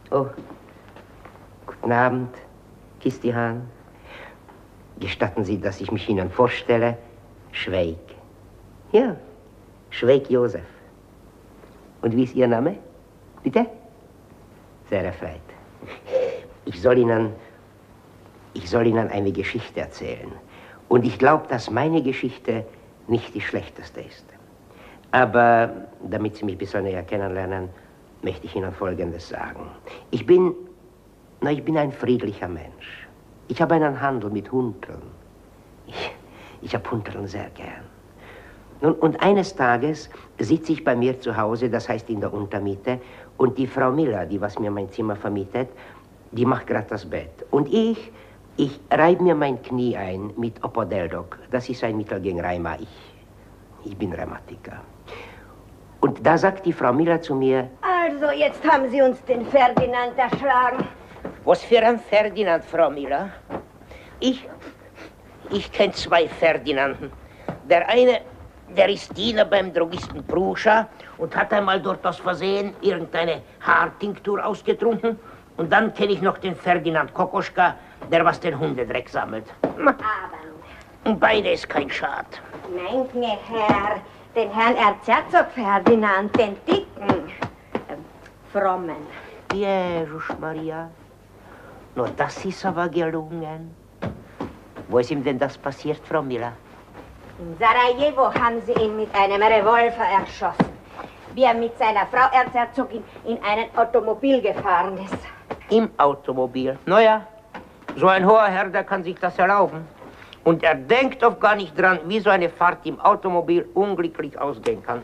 Oh, guten Abend, Kisti Hahn. Gestatten Sie, dass ich mich Ihnen vorstelle? Schweig. Ja, Schweig Josef. Und wie ist Ihr Name? Bitte? Sehr erfreut. Ich soll Ihnen eine Geschichte erzählen. Und ich glaube, dass meine Geschichte nicht die schlechteste ist. Aber damit Sie mich ein bisschen näher kennenlernen, möchte ich Ihnen Folgendes sagen. Ich bin ein friedlicher Mensch. Ich habe einen Handel mit Hundeln. Ich habe Hundeln sehr gern. Nun, und eines Tages sitze ich bei mir zu Hause, das heißt in der Untermiete, und die Frau Miller, die was mir mein Zimmer vermietet, die macht gerade das Bett. Und ich reibe mir mein Knie ein mit Opodeldoc. Das ist ein Mittel gegen Rheuma. Ich bin Rheumatiker. Und da sagt die Frau Miller zu mir... Also, jetzt haben Sie uns den Ferdinand erschlagen. Was für ein Ferdinand, Frau Miller? Ich kenne zwei Ferdinanden. Der eine, der ist Diener beim Drogisten Pruscha und hat einmal dort aus Versehen irgendeine Haartinktur ausgetrunken. Und dann kenne ich noch den Ferdinand Kokoschka, der was den Hundedreck sammelt. Aber... Und beide ist kein Schad. Nein, Herr, den Herrn Erzherzog Ferdinand, den Dicken, Frommen. Jesus Maria. No, das ist aber gelungen. Wo ist ihm denn das passiert, Frau Miller? In Sarajevo haben sie ihn mit einem Revolver erschossen, wie er mit seiner Frau Erzherzogin in ein Automobil gefahren ist. Im Automobil? Naja, so ein hoher Herr, der kann sich das erlauben. Und er denkt oft gar nicht dran, wie so eine Fahrt im Automobil unglücklich ausgehen kann.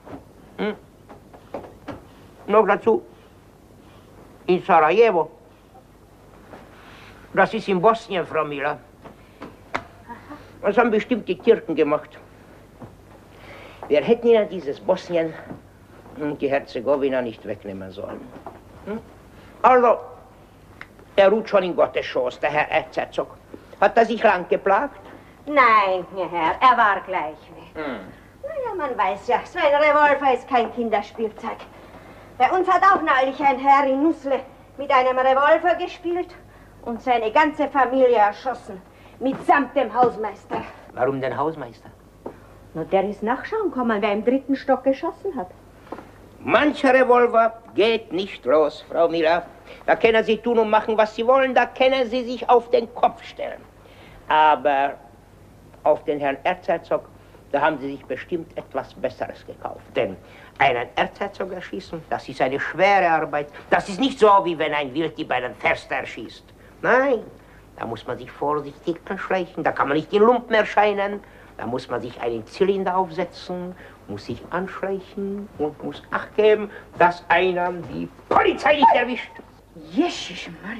Noch dazu, in Sarajevo. Das ist in Bosnien, Frau Miller. Das haben bestimmt die Türken gemacht. Wir hätten ihnen dieses Bosnien und die Herzegowina nicht wegnehmen sollen. Also, er ruht schon in Gottes Schoß, der Herr Erzherzog. Hat er sich lang geplagt? Nein, Herr, er war gleich weg. Naja, man weiß ja, so ein Revolver ist kein Kinderspielzeug. Bei uns hat auch neulich ein Herr in Nussle mit einem Revolver gespielt und seine ganze Familie erschossen, mitsamt dem Hausmeister. Warum den Hausmeister? Na, der ist nachschauen kommen, wer im 3. Stock geschossen hat. Mancher Revolver geht nicht los, Frau Miller. Da können Sie tun und machen, was Sie wollen, da können Sie sich auf den Kopf stellen. Aber auf den Herrn Erzherzog, da haben Sie sich bestimmt etwas Besseres gekauft. Denn einen Erzherzog erschießen, das ist eine schwere Arbeit. Das ist nicht so, wie wenn ein Wilddieb einen Förster erschießt. Nein, da muss man sich vorsichtig anschleichen, da kann man nicht in Lumpen erscheinen. Da muss man sich einen Zylinder aufsetzen, muss sich anschleichen und muss Acht geben, dass einer die Polizei nicht erwischt. Jesus Maria,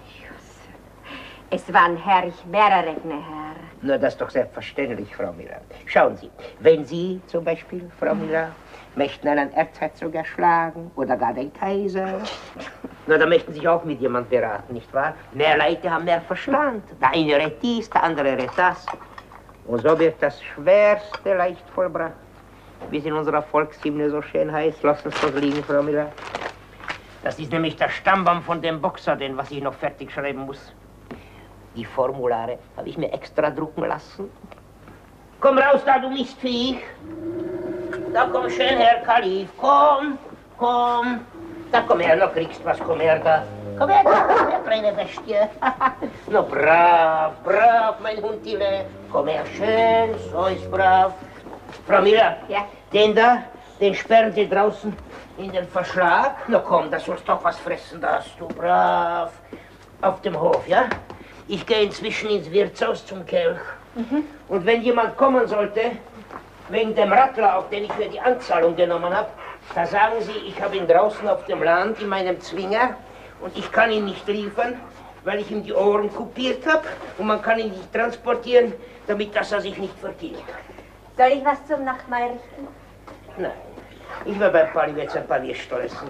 es waren herrlich mehrere, Herr. Na, das ist doch selbstverständlich, Frau Miller. Schauen Sie, wenn Sie zum Beispiel, Frau Miller, möchten einen Erzherzog erschlagen oder gar den Kaiser, na, da möchten Sie sich auch mit jemand beraten, nicht wahr? Mehr Leute haben mehr Verstand. Der eine rät dies, der andere rät das. Und so wird das Schwerste leicht vollbracht. Wie es in unserer Volkshymne so schön heißt, lass uns das liegen, Frau Miller. Das ist nämlich der Stammbaum von dem Boxer, den was ich noch fertig schreiben muss. Die Formulare habe ich mir extra drucken lassen. Komm raus da, du Mistviech. Da komm schön her, Kalif. Komm, komm. Da komm her, noch kriegst was, komm her da. Komm her, kleine Bestie. Na, brav, brav, mein Hundile. Komm her, schön, so ist brav. Frau Miller, ja? Den da, den sperren Sie draußen in den Verschlag. Na komm, da sollst doch was fressen, da hast du brav. Auf dem Hof, ja? Ich gehe inzwischen ins Wirtshaus zum Kelch. Und wenn jemand kommen sollte, wegen dem Radlauf, den ich für die Anzahlung genommen habe, da sagen Sie, ich habe ihn draußen auf dem Land in meinem Zwinger und ich kann ihn nicht liefern, weil ich ihm die Ohren kopiert habe und man kann ihn nicht transportieren, damit dass er sich nicht vertilgt. Soll ich was zum Nachtmahl richten? Nein, ich werde bei Pali jetzt ein paar Würstel essen.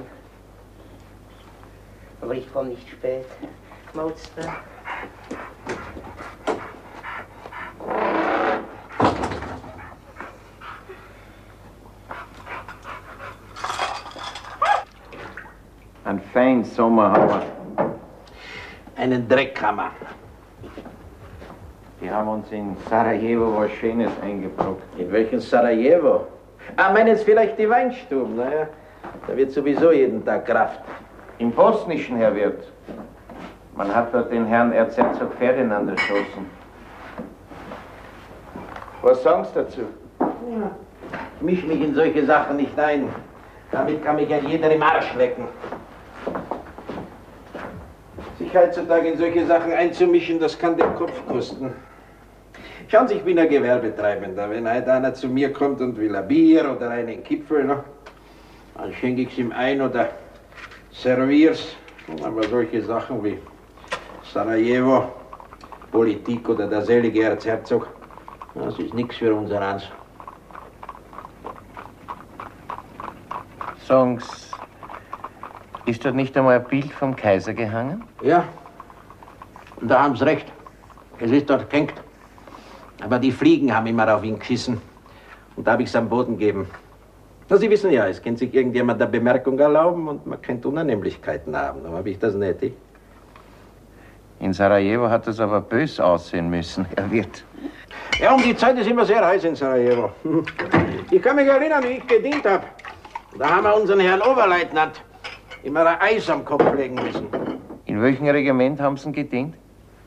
Aber ich komme nicht spät. Mautster. Ein fein Sommerhauer. Einen Dreck haben wir. Die haben uns in Sarajevo was Schönes eingebrockt. In welchem Sarajevo? Ah, meinen Sie vielleicht die Weinstuben? Naja, da wird sowieso jeden Tag Kraft. Im Bosnischen, Herr Wirt. Man hat dort den Herrn Erzherzog Ferdinand erschossen. Was sagen Sie dazu? Ja. Ich misch mich in solche Sachen nicht ein. Damit kann mich ja jeder im Arsch lecken. Sich heutzutage in solche Sachen einzumischen, das kann den Kopf kosten. Schauen Sie, ich bin ein Gewerbetreibender. Wenn heute einer zu mir kommt und will ein Bier oder einen Kipfel, ne, dann schenke ich es ihm ein oder servier's. Aber solche Sachen wie Sarajevo, Politik oder der selige Erzherzog, das ist nichts für unser Hans. Sagen's, ist dort nicht einmal ein Bild vom Kaiser gehangen? Ja, und da haben Sie recht. Es ist dort gehängt. Aber die Fliegen haben immer auf ihn geschissen. Und da habe ich es am Boden gegeben. Na, Sie wissen ja, es kann sich irgendjemand eine Bemerkung erlauben und man könnte Unannehmlichkeiten haben. Dann habe ich das nicht. In Sarajevo hat es aber bös aussehen müssen, Herr Wirt. Ja, um die Zeit ist immer sehr heiß in Sarajevo. Ich kann mich erinnern, wie ich gedient habe. Da haben wir unseren Herrn Oberleutnant immer ein Eis am Kopf legen müssen. In welchem Regiment haben Sie gedient?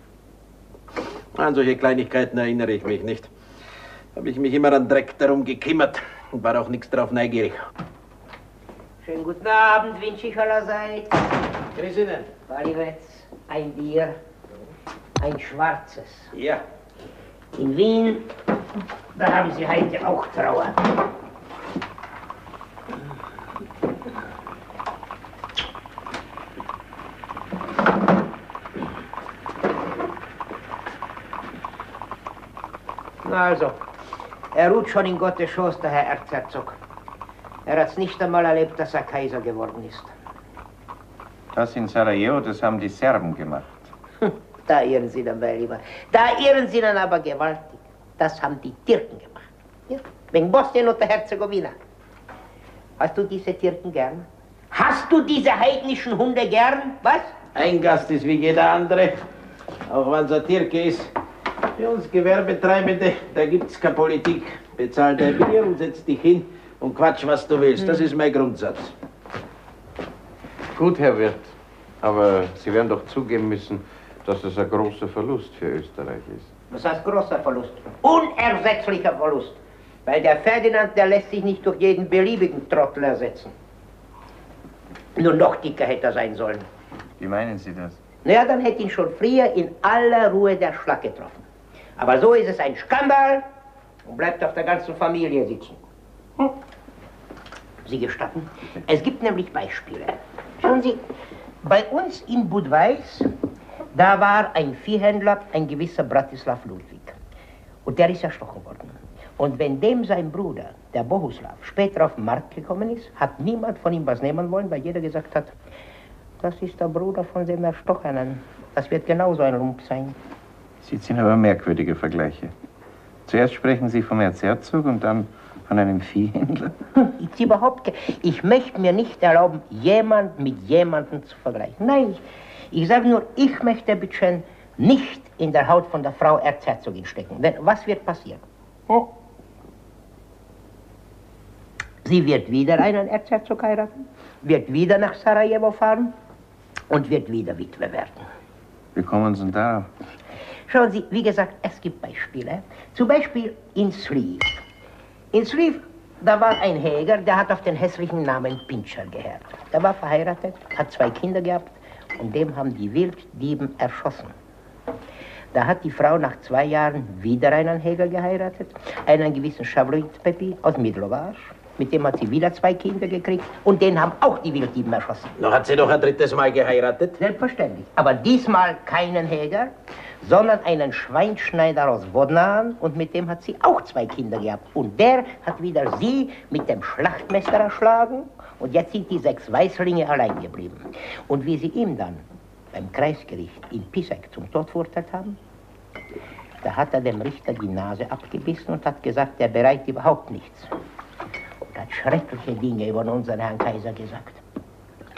An solche Kleinigkeiten erinnere ich mich nicht. Da habe ich mich immer an Dreck darum gekümmert und war auch nichts drauf neugierig. Schönen guten Abend wünsche ich allerseits. Grüß Ihnen. Walliwetz, ein Bier, ein schwarzes. Ja. In Wien, da haben Sie heute auch Trauer. Na also, er ruht schon in Gottes Schoß, der Herr Erzherzog. Er hat's nicht einmal erlebt, dass er Kaiser geworden ist. Das in Sarajevo, das haben die Serben gemacht. Da irren Sie dann, mein Lieber. Da irren Sie dann aber gewaltig. Das haben die Türken gemacht. Ja, wegen Bosnien und der Herzegowina. Hast du diese Türken gern? Hast du diese heidnischen Hunde gern? Was? Ein Gast ist wie jeder andere, auch wenn es ein Türke ist. Für uns Gewerbetreibende, da gibt's keine Politik. Bezahl dein Bier und setz dich hin und quatsch, was du willst. Das ist mein Grundsatz. Gut, Herr Wirt, aber Sie werden doch zugeben müssen, dass es ein großer Verlust für Österreich ist. Was heißt großer Verlust? Unersetzlicher Verlust. Weil der Ferdinand, der lässt sich nicht durch jeden beliebigen Trottel ersetzen. Nur noch dicker hätte er sein sollen. Wie meinen Sie das? Naja, dann hätte ihn schon früher in aller Ruhe der Schlag getroffen. Aber so ist es ein Skandal und bleibt auf der ganzen Familie sitzen. Sie gestatten? Es gibt nämlich Beispiele. Schauen Sie, bei uns in Budweis, da war ein Viehhändler, ein gewisser Bratislav Ludwig. Und der ist erstochen worden. Und wenn dem sein Bruder, der Bohuslav, später auf den Markt gekommen ist, hat niemand von ihm was nehmen wollen, weil jeder gesagt hat, das ist der Bruder von dem Erstochenen. Das wird genauso ein Lump sein. Sie ziehen aber merkwürdige Vergleiche. Zuerst sprechen Sie vom Erzherzog und dann von einem Viehhändler. Ich möchte mir nicht erlauben, jemand mit jemandem zu vergleichen. Nein, ich sage nur, ich möchte bitte nicht in der Haut von der Frau Erzherzogin stecken. Denn was wird passieren? Sie wird wieder einen Erzherzog heiraten, wird wieder nach Sarajevo fahren und wird wieder Witwe werden. Wie kommen Sie denn darauf? Schauen Sie, wie gesagt, es gibt Beispiele. Zum Beispiel in Sliv. In Sliv, da war ein Häger, der hat auf den hässlichen Namen Pincher gehört. Der war verheiratet, hat 2 Kinder gehabt und dem haben die Wilddieben erschossen. Da hat die Frau nach 2 Jahren wieder einen Häger geheiratet, einen gewissen Chavrit Pepi aus Midlovac. Mit dem hat sie wieder 2 Kinder gekriegt und den haben auch die Wilddieben erschossen. Noch hat sie doch ein 3. Mal geheiratet? Selbstverständlich. Aber diesmal keinen Häger, sondern einen Schweinschneider aus Vodnan und mit dem hat sie auch 2 Kinder gehabt. Und der hat wieder sie mit dem Schlachtmesser erschlagen und jetzt sind die 6 Weißlinge allein geblieben. Und wie sie ihm dann beim Kreisgericht in Pisek zum Tod verurteilt haben, da hat er dem Richter die Nase abgebissen und hat gesagt, er bereitet überhaupt nichts. Und hat schreckliche Dinge über unseren Herrn Kaiser gesagt.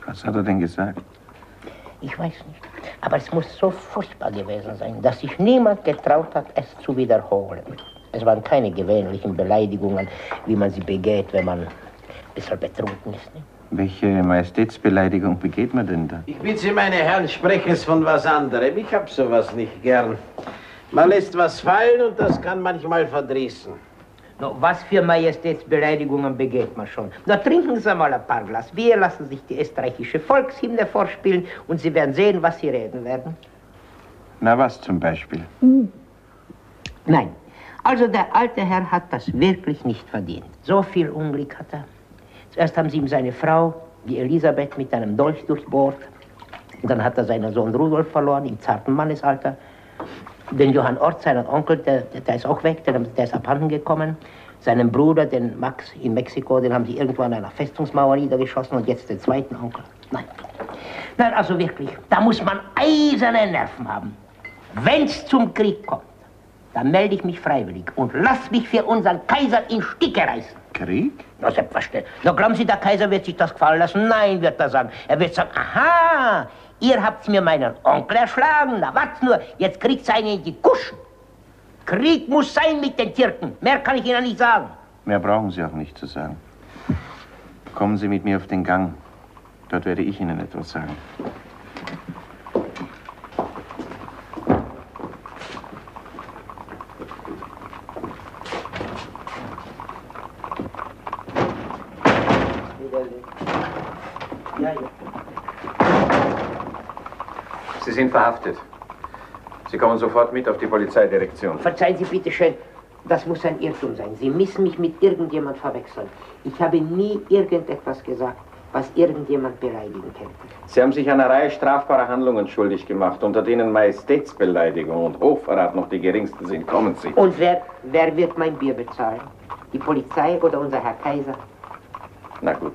Was hat er denn gesagt? Ich weiß nicht. Aber es muss so furchtbar gewesen sein, dass sich niemand getraut hat, es zu wiederholen. Es waren keine gewöhnlichen Beleidigungen, wie man sie begeht, wenn man ein bisschen betrunken ist. Ne? Welche Majestätsbeleidigung begeht man denn da? Ich bitte Sie, meine Herren, sprechen Sie von was anderem. Ich hab sowas nicht gern. Man lässt was fallen und das kann manchmal verdrießen. No, was für Majestätsbeleidigungen begeht man schon? Na, trinken Sie mal ein paar Glas Bier, lassen sich die österreichische Volkshymne vorspielen und Sie werden sehen, was Sie reden werden. Na, was zum Beispiel? Nein, also der alte Herr hat das wirklich nicht verdient. So viel Unglück hat er. Zuerst haben sie ihm seine Frau, die Elisabeth, mit einem Dolch durchbohrt. Und dann hat er seinen Sohn Rudolf verloren, im zarten Mannesalter. Den Johann Ort, seinen Onkel, der ist auch weg, der ist abhanden gekommen. Seinen Bruder, den Max in Mexiko, den haben sie irgendwo an einer Festungsmauer niedergeschossen und jetzt den zweiten Onkel. Nein. Nein, also wirklich, da muss man eiserne Nerven haben. Wenn's zum Krieg kommt, dann melde ich mich freiwillig und lass mich für unseren Kaiser in Stücke reißen. Krieg? Na, selbstverständlich. Na, glauben Sie, der Kaiser wird sich das gefallen lassen? Nein, wird er sagen. Er wird sagen, aha, ihr habt mir meinen Onkel erschlagen. Na, wart nur, jetzt kriegt's einen in die Kuschen. Krieg muss sein mit den Türken. Mehr kann ich Ihnen nicht sagen. Mehr brauchen Sie auch nicht zu sagen. Kommen Sie mit mir auf den Gang. Dort werde ich Ihnen etwas sagen. Sie sind verhaftet. Sie kommen sofort mit auf die Polizeidirektion. Verzeihen Sie bitte schön, das muss ein Irrtum sein. Sie müssen mich mit irgendjemand verwechseln. Ich habe nie irgendetwas gesagt, was irgendjemand beleidigen könnte. Sie haben sich einer Reihe strafbarer Handlungen schuldig gemacht, unter denen Majestätsbeleidigung und Hochverrat noch die geringsten sind. Kommen Sie. Und wer wird mein Bier bezahlen? Die Polizei oder unser Herr Kaiser? Na gut.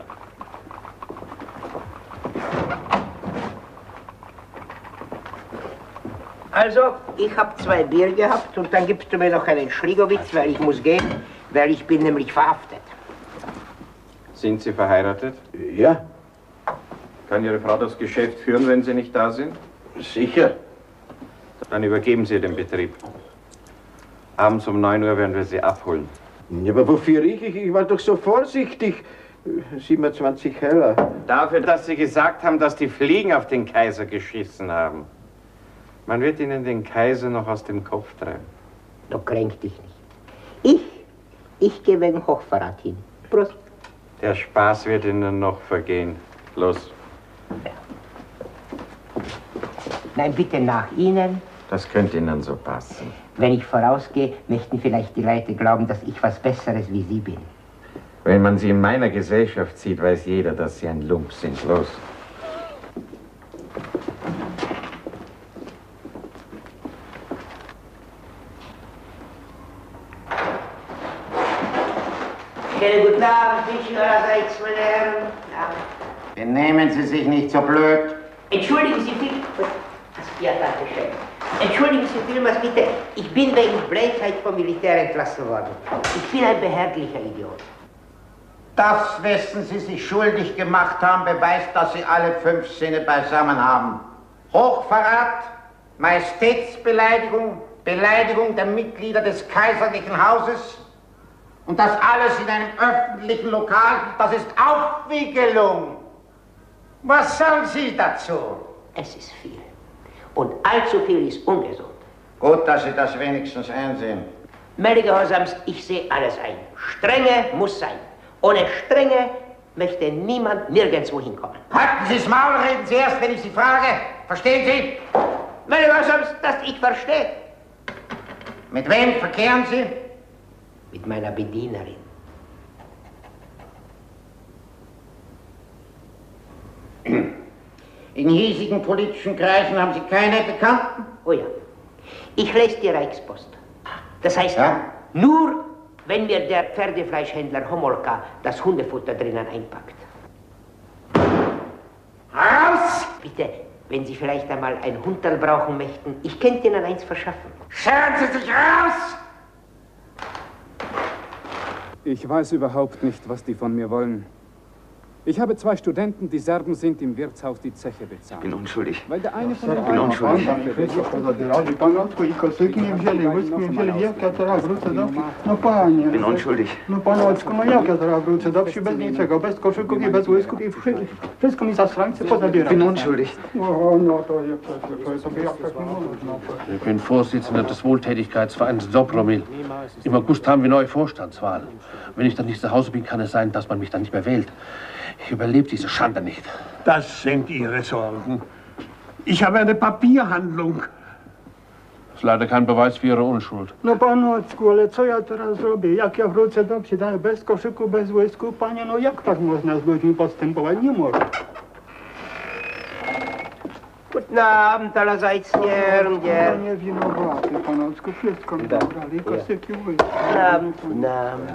Also, ich habe 2 Bier gehabt und dann gibst du mir noch einen Schligowitz, weil ich muss gehen, weil ich bin nämlich verhaftet. Sind Sie verheiratet? Ja, Kann Ihre Frau das Geschäft führen, wenn Sie nicht da sind? sicher. Dann übergeben Sie den Betrieb. Abends um 9 Uhr werden wir Sie abholen. Ja, aber wofür ich? Ich war doch so vorsichtig. 27 Heller. Dafür, dass Sie gesagt haben, dass die Fliegen auf den Kaiser geschissen haben. Man wird Ihnen den Kaiser noch aus dem Kopf treiben. Du kränk dich nicht. Ich gehe wegen Hochverrat hin. Prost. Der Spaß wird Ihnen noch vergehen. Los. Nein, bitte nach Ihnen. Das könnte Ihnen so passen. Wenn ich vorausgehe, möchten vielleicht die Leute glauben, dass ich was Besseres wie Sie bin. Wenn man Sie in meiner Gesellschaft sieht, weiß jeder, dass Sie ein Lump sind. Los. Schönen guten Abend, ich allerseits, meine Herren. Ja. Benehmen Sie sich nicht so blöd. Entschuldigen Sie viel... Ja, danke schön. Entschuldigen Sie vielmals bitte, ich bin wegen Blödheit vom Militär entlassen worden. Ich bin ein behärdlicher Idiot. Das, wessen Sie sich schuldig gemacht haben, beweist, dass Sie alle 5 Sinne beisammen haben. Hochverrat, Majestätsbeleidigung, Beleidigung der Mitglieder des kaiserlichen Hauses und das alles in einem öffentlichen Lokal, das ist Aufwiegelung. Was sagen Sie dazu? Es ist viel. Und allzu viel ist ungesund. Gut, dass Sie das wenigstens einsehen. Meine Gehorsams, ich sehe alles ein. Strenge muss sein. Ohne Strenge möchte niemand nirgendwo hinkommen. Halten Sie das Maul, reden Sie erst, wenn ich Sie frage. Verstehen Sie? Meine Gehorsams, dass ich verstehe. Mit wem verkehren Sie? Mit meiner Bedienerin. In hiesigen politischen Kreisen haben Sie keine Bekannten? Oh ja. Ich lese die Reichspost. Das heißt, Ja? nur wenn mir der Pferdefleischhändler Homolka das Hundefutter drinnen einpackt. Raus! Bitte, wenn Sie vielleicht einmal ein Hunderl brauchen möchten, ich könnte Ihnen eins verschaffen. Scheren Sie sich raus! Ich weiß überhaupt nicht, was die von mir wollen. Ich habe 2 Studenten, die Serben sind, im Wirtshaus die Zeche bezahlt. Ich bin unschuldig. Weil der eine von den Ich bin unschuldig. No panie. Ich bin unschuldig. No panocku, no jak ja teraz wrócę do wsi bez niczego, bez koszyków i bez łysków i wszystko mi za strańce pozabieram. Ich bin unschuldig. O, no to jak sobie jak tak nie można. Ich bin Vorsitzender des Wohltätigkeitsvereins Dobromil. Im August haben wir neue Vorstandswahlen. Wenn ich dann nicht zu Hause bin, kann es sein, dass man mich dann nicht mehr wählt. Ich überlebe diese Schande nicht. Das sind Ihre Sorgen. Ich habe eine Papierhandlung. Das ist leider kein Beweis für Ihre Unschuld. No panocku, ale co ja teraz zrobię? Jak ja wrócę do wsi, bez koszyku, bez łysków, panie, no jak tak można z ludźmi postępować? Nie można. Guten Abend allerseits, gern. Ja nie winowaty, panocku, wszystko mi zabrali, koszyki, łyski. Guten Abend, guten Abend,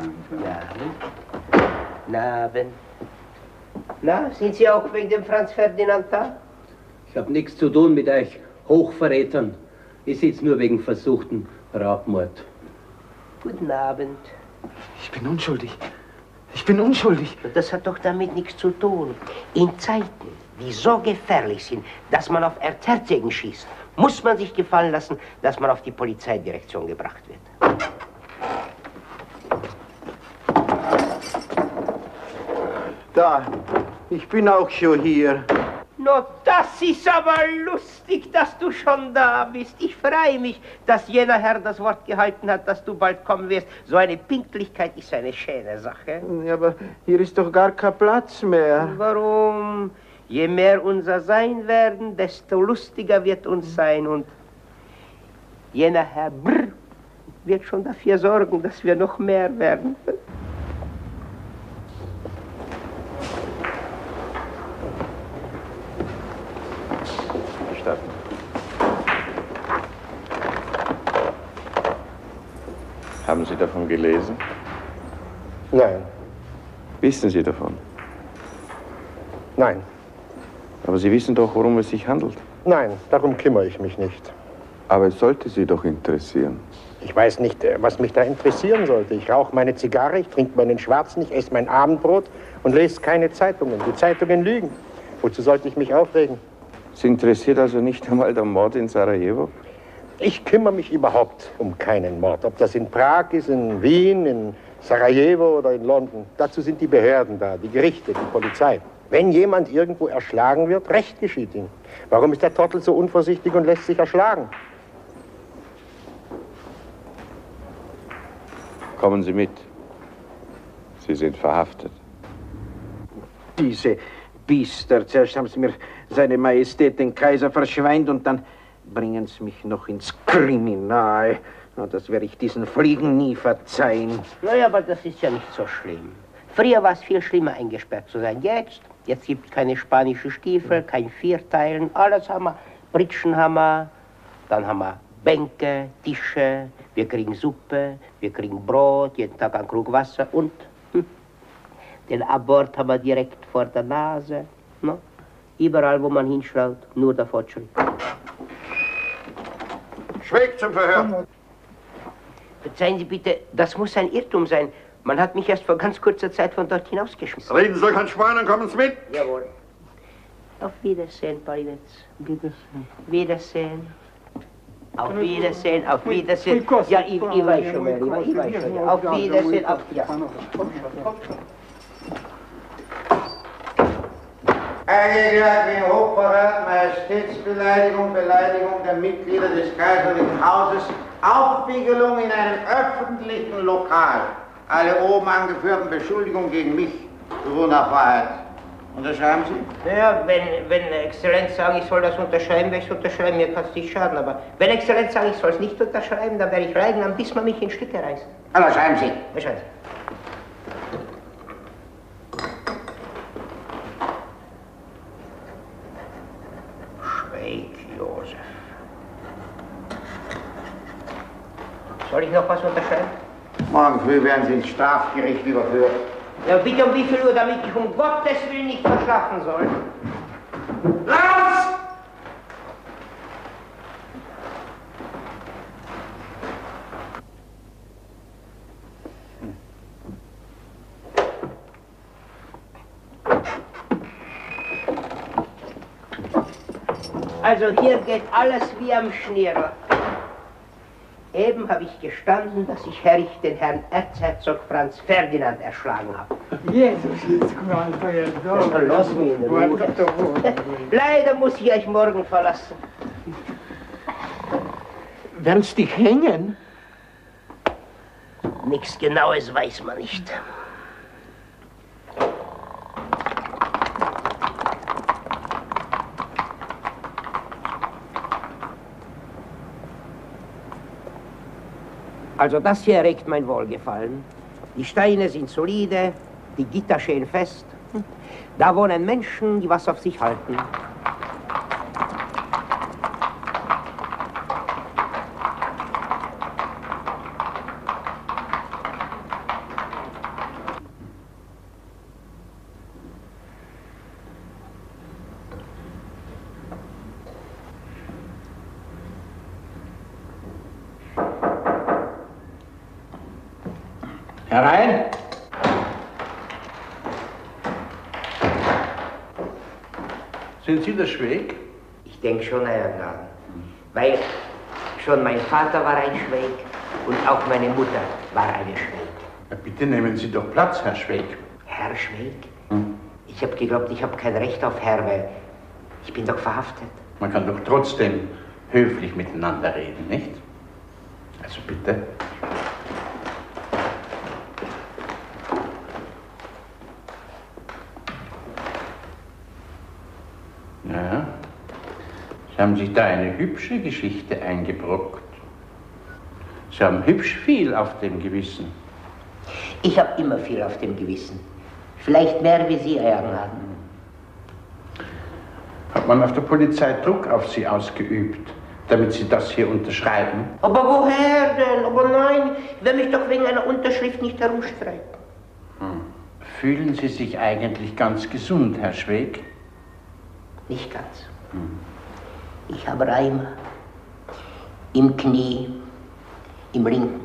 guten Abend. Na, sind Sie auch wegen dem Franz Ferdinand da? Ich habe nichts zu tun mit euch Hochverrätern. Ich sitze nur wegen versuchten Raubmord. Guten Abend. Ich bin unschuldig. Ich bin unschuldig. Das hat doch damit nichts zu tun. In Zeiten, die so gefährlich sind, dass man auf Erzherzegen schießt, muss man sich gefallen lassen, dass man auf die Polizeidirektion gebracht wird. Da, ich bin auch schon hier. No, das ist aber lustig, dass du schon da bist. Ich freue mich, dass jener Herr das Wort gehalten hat, dass du bald kommen wirst. So eine Pünktlichkeit ist eine schöne Sache. Ja, aber hier ist doch gar kein Platz mehr. Warum? Je mehr unser sein werden, desto lustiger wird uns sein. Und jener Herr Brr wird schon dafür sorgen, dass wir noch mehr werden. Haben Sie davon gelesen? Nein. Wissen Sie davon? Nein. Aber Sie wissen doch, worum es sich handelt. Nein, darum kümmere ich mich nicht. Aber es sollte Sie doch interessieren. Ich weiß nicht, was mich da interessieren sollte. Ich rauche meine Zigarre, ich trinke meinen Schwarzen, ich esse mein Abendbrot und lese keine Zeitungen. Die Zeitungen lügen. Wozu sollte ich mich aufregen? Sie interessiert also nicht einmal der Mord in Sarajevo? Ich kümmere mich überhaupt um keinen Mord. Ob das in Prag ist, in Wien, in Sarajevo oder in London. Dazu sind die Behörden da, die Gerichte, die Polizei. Wenn jemand irgendwo erschlagen wird, Recht geschieht ihm. Warum ist der Trottel so unvorsichtig und lässt sich erschlagen? Kommen Sie mit. Sie sind verhaftet. Diese Biester, zuerst haben sie mir seine Majestät, den Kaiser, verschweint und dann bringen sie mich noch ins Kriminal. Na, das werde ich diesen Fliegen nie verzeihen. Naja, aber das ist ja nicht so schlimm. Früher war es viel schlimmer, eingesperrt zu sein. Jetzt gibt es keine spanischen Stiefel, kein Vierteilen, alles haben wir. Pritschen haben wir, dann haben wir Bänke, Tische, wir kriegen Suppe, wir kriegen Brot, jeden Tag einen Krug Wasser und den Abort haben wir direkt vor der Nase. No? Überall, wo man hinschaut, nur der Fortschritt. Schweig zum Verhör. Verzeihen Sie bitte, das muss ein Irrtum sein. Man hat mich erst vor ganz kurzer Zeit von dort hinausgeschmissen. Reden soll kein Schwein, dann kommen Sie mit. Jawohl. Auf Wiedersehen, Palinetz. Wiedersehen. Wiedersehen. Auf Wiedersehen, auf Wiedersehen. Ja, ich weiß schon, mein Lieber, ich weiß schon. Auf Wiedersehen, auf Wiedersehen. Angeklagt wegen Hochverrat, Majestätsbeleidigung, Beleidigung der Mitglieder des Kaiserlichen Hauses, Aufwiegelung in einem öffentlichen Lokal. Alle oben angeführten Beschuldigungen gegen mich beruhen auf Wahrheit. Unterschreiben Sie? Ja, wenn Exzellenz sagen, ich soll das unterschreiben, werde ich es unterschreiben, mir kann es nicht schaden. Aber wenn Exzellenz sagen, ich soll es nicht unterschreiben, dann werde ich leiden, bis man mich in Stücke reißt. Also schreiben Sie. Bescheid. Schweig, Josef. Soll ich noch was unterschreiben? Morgen früh werden Sie ins Strafgericht überführt. Ja, bitte um wie viel Uhr, damit ich um Gottes Willen nicht verschlafen soll? Raus! Also hier geht alles wie am Schnirl. Eben habe ich gestanden, dass ich Herrich den Herrn Erzherzog Franz Ferdinand erschlagen habe. Jesus, jetzt kommt Dann lass mich in Ruhe. Leider muss ich euch morgen verlassen. Werd's dich hängen? Nichts Genaues weiß man nicht. Also das hier erregt mein Wohlgefallen. Die Steine sind solide, die Gitter stehen fest. Da wohnen Menschen, die was auf sich halten. Herein! Sind Sie der Schweg? Ich denke schon, Euer Gnaden. Weil schon mein Vater war ein Schweg und auch meine Mutter war eine Schweg. Ja, bitte nehmen Sie doch Platz, Herr Schweg. Herr Schweg? Ich habe geglaubt, ich habe kein Recht auf Herr, weil ich bin doch verhaftet. Man kann doch trotzdem höflich miteinander reden, nicht? Also bitte. Ja, Sie haben sich da eine hübsche Geschichte eingebrockt. Sie haben hübsch viel auf dem Gewissen. Ich habe immer viel auf dem Gewissen. Vielleicht mehr wie Sie, Euer Gnaden. Hat man auf der Polizei Druck auf Sie ausgeübt, damit Sie das hier unterschreiben? Aber woher denn? Aber nein, ich will mich doch wegen einer Unterschrift nicht herumstreiten. Fühlen Sie sich eigentlich ganz gesund, Herr Schweg? Nicht ganz. Ich habe Reime im Knie, im Linken.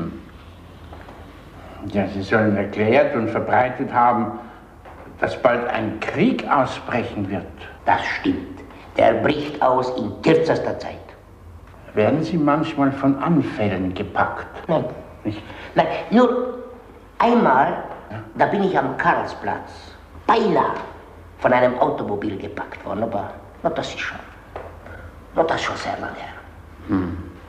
Ja, Sie sollen erklärt und verbreitet haben, dass bald ein Krieg ausbrechen wird. Das stimmt. Der bricht aus in kürzester Zeit. Werden Sie manchmal von Anfällen gepackt? Nein. Nicht? Nein, nur einmal, da bin ich am Karlsplatz, beinahe von einem Automobil gepackt worden, aber das ist schon sehr lange her.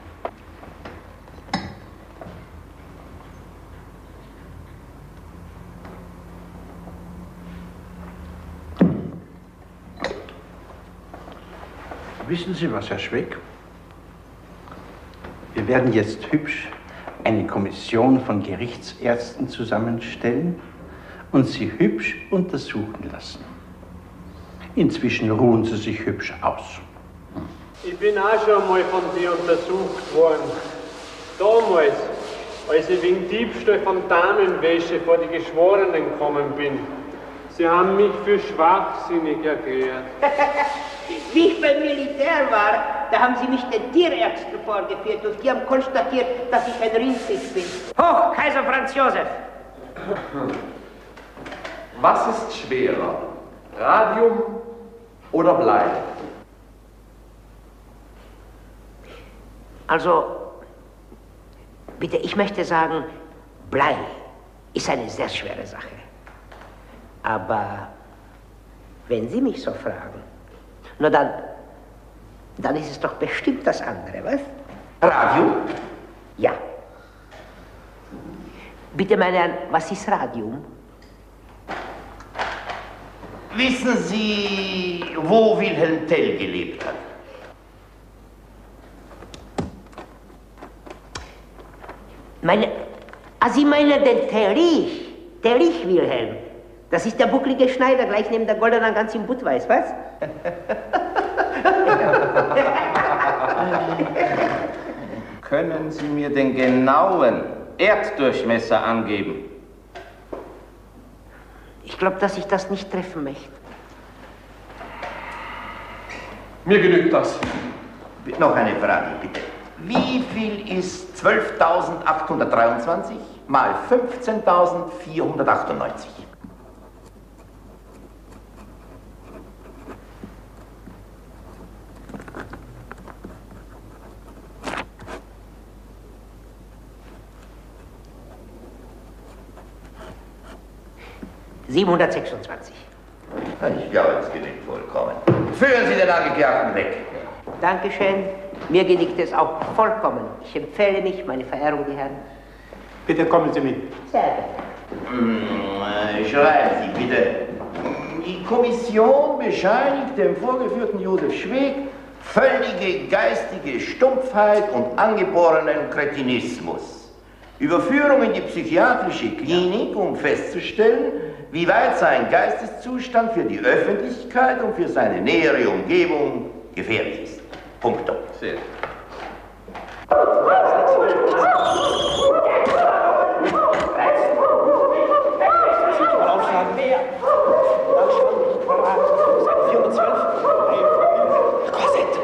Wissen Sie was, Herr Schweg? Wir werden jetzt hübsch eine Kommission von Gerichtsärzten zusammenstellen und Sie hübsch untersuchen lassen. Inzwischen ruhen Sie sich hübsch aus. Ich bin auch schon mal von dir untersucht worden. Damals, als ich wegen Diebstahl von Damenwäsche vor die Geschworenen gekommen bin. Sie haben mich für schwachsinnig erklärt. Wie ich beim Militär war, da haben sie mich den Tierärzten vorgeführt und die haben konstatiert, dass ich ein Rindfisch bin. Hoch, Kaiser Franz Josef! Was ist schwerer? Radium oder Blei? Also, bitte, ich möchte sagen, Blei ist eine sehr schwere Sache. Aber wenn Sie mich so fragen, na dann ist es doch bestimmt das andere, was? Radium? Ja. Bitte, meine Herren, was ist Radium? Wissen Sie, wo Wilhelm Tell gelebt hat? Sie meinen den Terich Wilhelm. Das ist der bucklige Schneider, gleich neben der goldenen ganz im Budweis, was? Können Sie mir den genauen Erddurchmesser angeben? Ich glaube, dass ich das nicht treffen möchte. Mir genügt das. Noch eine Frage, bitte. Wie viel ist 12.823 mal 15.498? 726. Ich glaube, es genügt vollkommen. Führen Sie den Angeklagten weg. Dankeschön. Mir genügt es auch vollkommen. Ich empfehle mich, meine Verehrung, die Herren. Bitte kommen Sie mit. Sehr gerne. Schreiben Sie bitte. Die Kommission bescheinigt dem vorgeführten Josef Schweg völlige geistige Stumpfheit und angeborenen Kretinismus. Überführung in die psychiatrische Klinik, um festzustellen, wie weit sein Geisteszustand für die Öffentlichkeit und für seine nähere Umgebung gefährlich ist. Punkto. Sehr. Aufschlagen. 4 und 12. Korsett.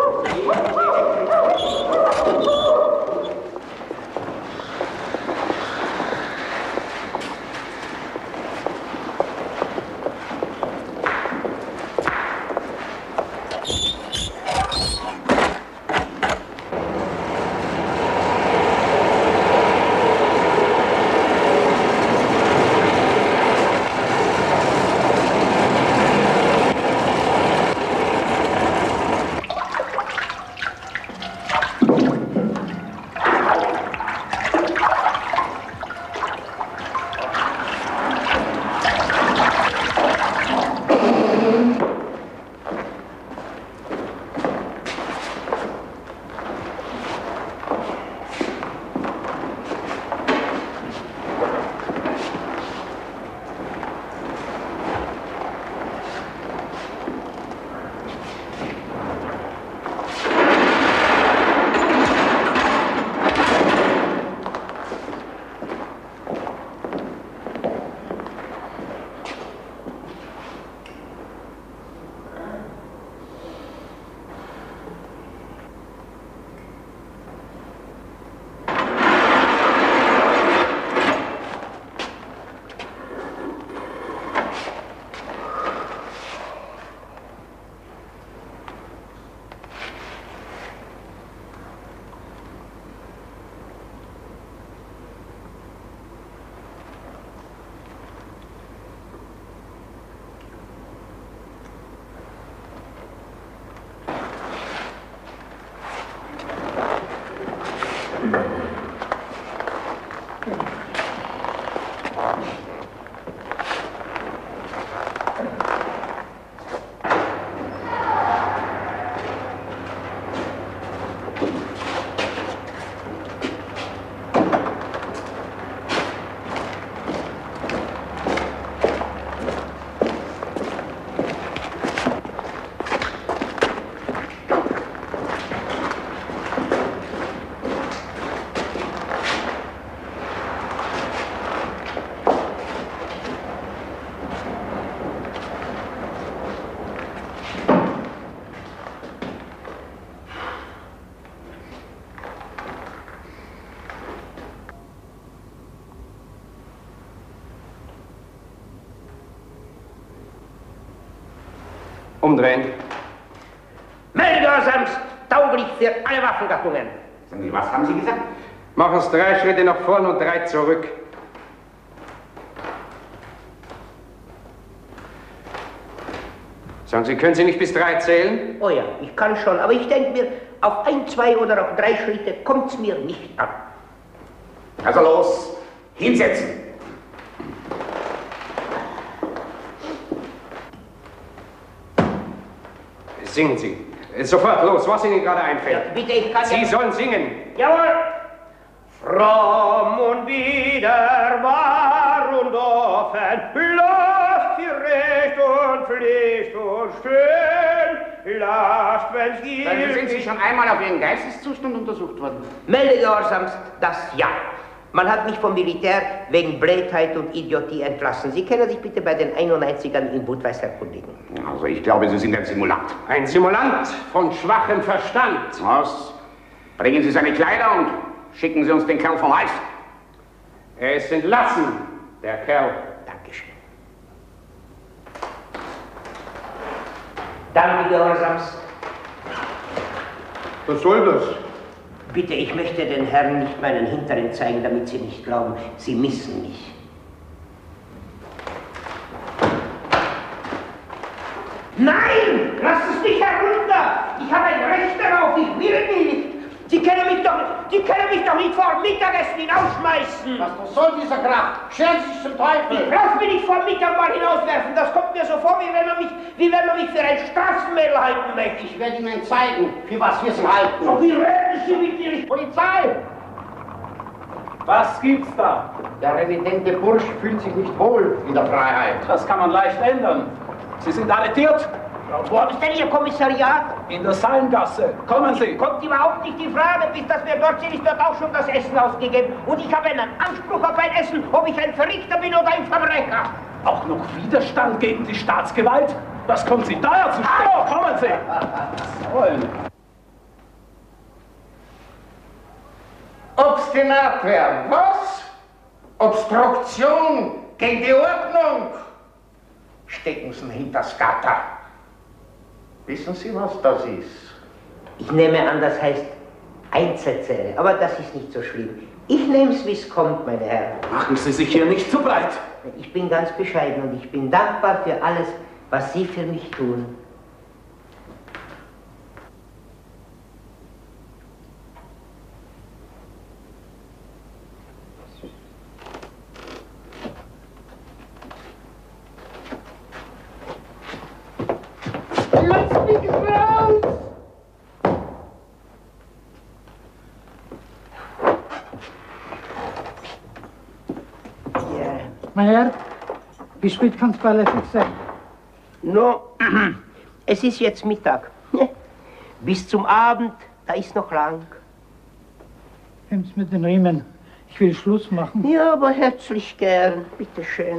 Umdrehen. Meldegehorsamst, tauglich für alle Waffengattungen. Sagen Sie, was haben Sie gesagt? Machen Sie 3 Schritte nach vorn und 3 zurück. Sagen Sie, können Sie nicht bis 3 zählen? Oh ja, ich kann schon, aber ich denke mir, auf 1, 2 oder auf 3 Schritte kommt es mir nicht an. Also los, hinsetzen. Singen Sie. Sofort los, was Ihnen gerade einfällt. Ja, bitte, ich kann Sie sollen singen. Jawohl! Fromm und wieder wahr und offen, lasst für Recht und Pflicht und schön, lasst, wenn's gilt. Dann sind Sie schon einmal auf Ihren Geisteszustand untersucht worden? Meldegehorsamst, das ja. Man hat mich vom Militär wegen Blödheit und Idiotie entlassen. Sie können sich bitte bei den 91ern in Budweis erkundigen. Also ich glaube, Sie sind ein Simulant. Ein Simulant von schwachem Verstand. Was? Bringen Sie seine Kleider und schicken Sie uns den Kerl vom Hals. Er ist entlassen, der Kerl. Dankeschön. Danke, Gehorsamst. Was soll das? Bitte, ich möchte den Herren nicht meinen Hinteren zeigen, damit sie nicht glauben, sie missen mich. Nein! Lass es mich herunter! Ich habe ein Recht darauf, ich will nicht! Sie können mich doch nicht vor dem Mittagessen hinausschmeißen! Was soll dieser Krach? Scheren Sie sich zum Teufel! Ich brauche mich nicht vor dem Mittag mal hinauswerfen, das kommt mir so vor, wie wenn man mich für ein Straßenmädel halten möchte. Ich werde Ihnen zeigen, für was wir Sie halten. So, wie reden Sie mit mir? Polizei! Was gibt's da? Der revidente Bursch fühlt sich nicht wohl in der Freiheit. Das kann man leicht ändern. Sie sind arretiert. Wo ist denn Ihr Kommissariat? In der Sallengasse. Kommen Sie. Kommt überhaupt nicht die Frage, bis dass wir dort sind, ist dort auch schon das Essen ausgegeben. Und ich habe einen Anspruch auf ein Essen, ob ich ein Verrichter bin oder ein Verbrecher. Auch noch Widerstand gegen die Staatsgewalt? Was kommt Sie daher zu stehen? Oh, kommen Sie. Wollen. Obstinat werden. Was? Obstruktion gegen die Ordnung. Stecken Sie hinters Gatter. Wissen Sie, was das ist? Ich nehme an, das heißt Einzelzelle, aber das ist nicht so schlimm. Ich nehme es, wie es kommt, meine Herren. Machen Sie sich hier nicht zu breit. Ich bin ganz bescheiden und ich bin dankbar für alles, was Sie für mich tun. Lass mich raus! Ja. Mein Herr, wie spät kann es bei Leffig sein? No, es ist jetzt Mittag. Bis zum Abend, da ist noch lang. Nehmen Sie mir den Riemen. Ich will Schluss machen. Ja, aber herzlich gern. Bitte schön.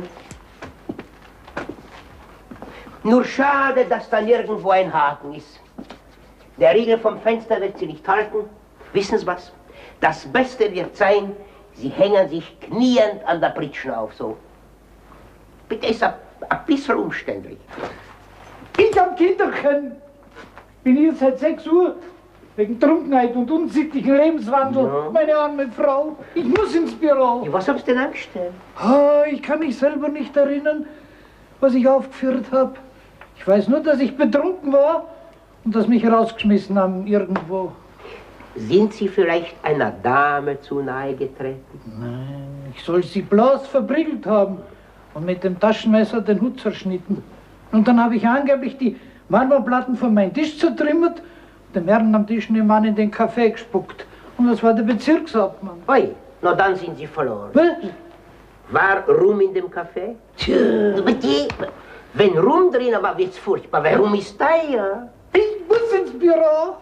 Nur schade, dass da nirgendwo ein Haken ist. Der Riegel vom Fenster wird Sie nicht halten. Wissen Sie was? Das Beste wird sein, Sie hängen sich kniend an der Pritschen auf, so. Bitte, ist ein bisschen umständlich. Ich hab Kinderchen. Bin hier seit 6 Uhr. Wegen Trunkenheit und unsittlichen Lebenswandel. Ja. Meine arme Frau. Ich muss ins Büro. Ja, was haben Sie denn angestellt? Ich kann mich selber nicht erinnern, was ich aufgeführt habe. Ich weiß nur, dass ich betrunken war und dass mich rausgeschmissen haben irgendwo. Sind Sie vielleicht einer Dame zu nahe getreten? Nein, ich soll sie bloß verprügelt haben und mit dem Taschenmesser den Hut zerschnitten. Und dann habe ich angeblich die Marmorplatten von meinem Tisch zertrümmert, dem Herrn am Tisch nebenan in den Kaffee gespuckt. Und das war der Bezirkshauptmann. Oi, na dann sind Sie verloren. Was? War Rum in dem Kaffee? Tja. Wenn Rum drin war, wird's furchtbar. Warum ist da ja? Ich muss ins Büro.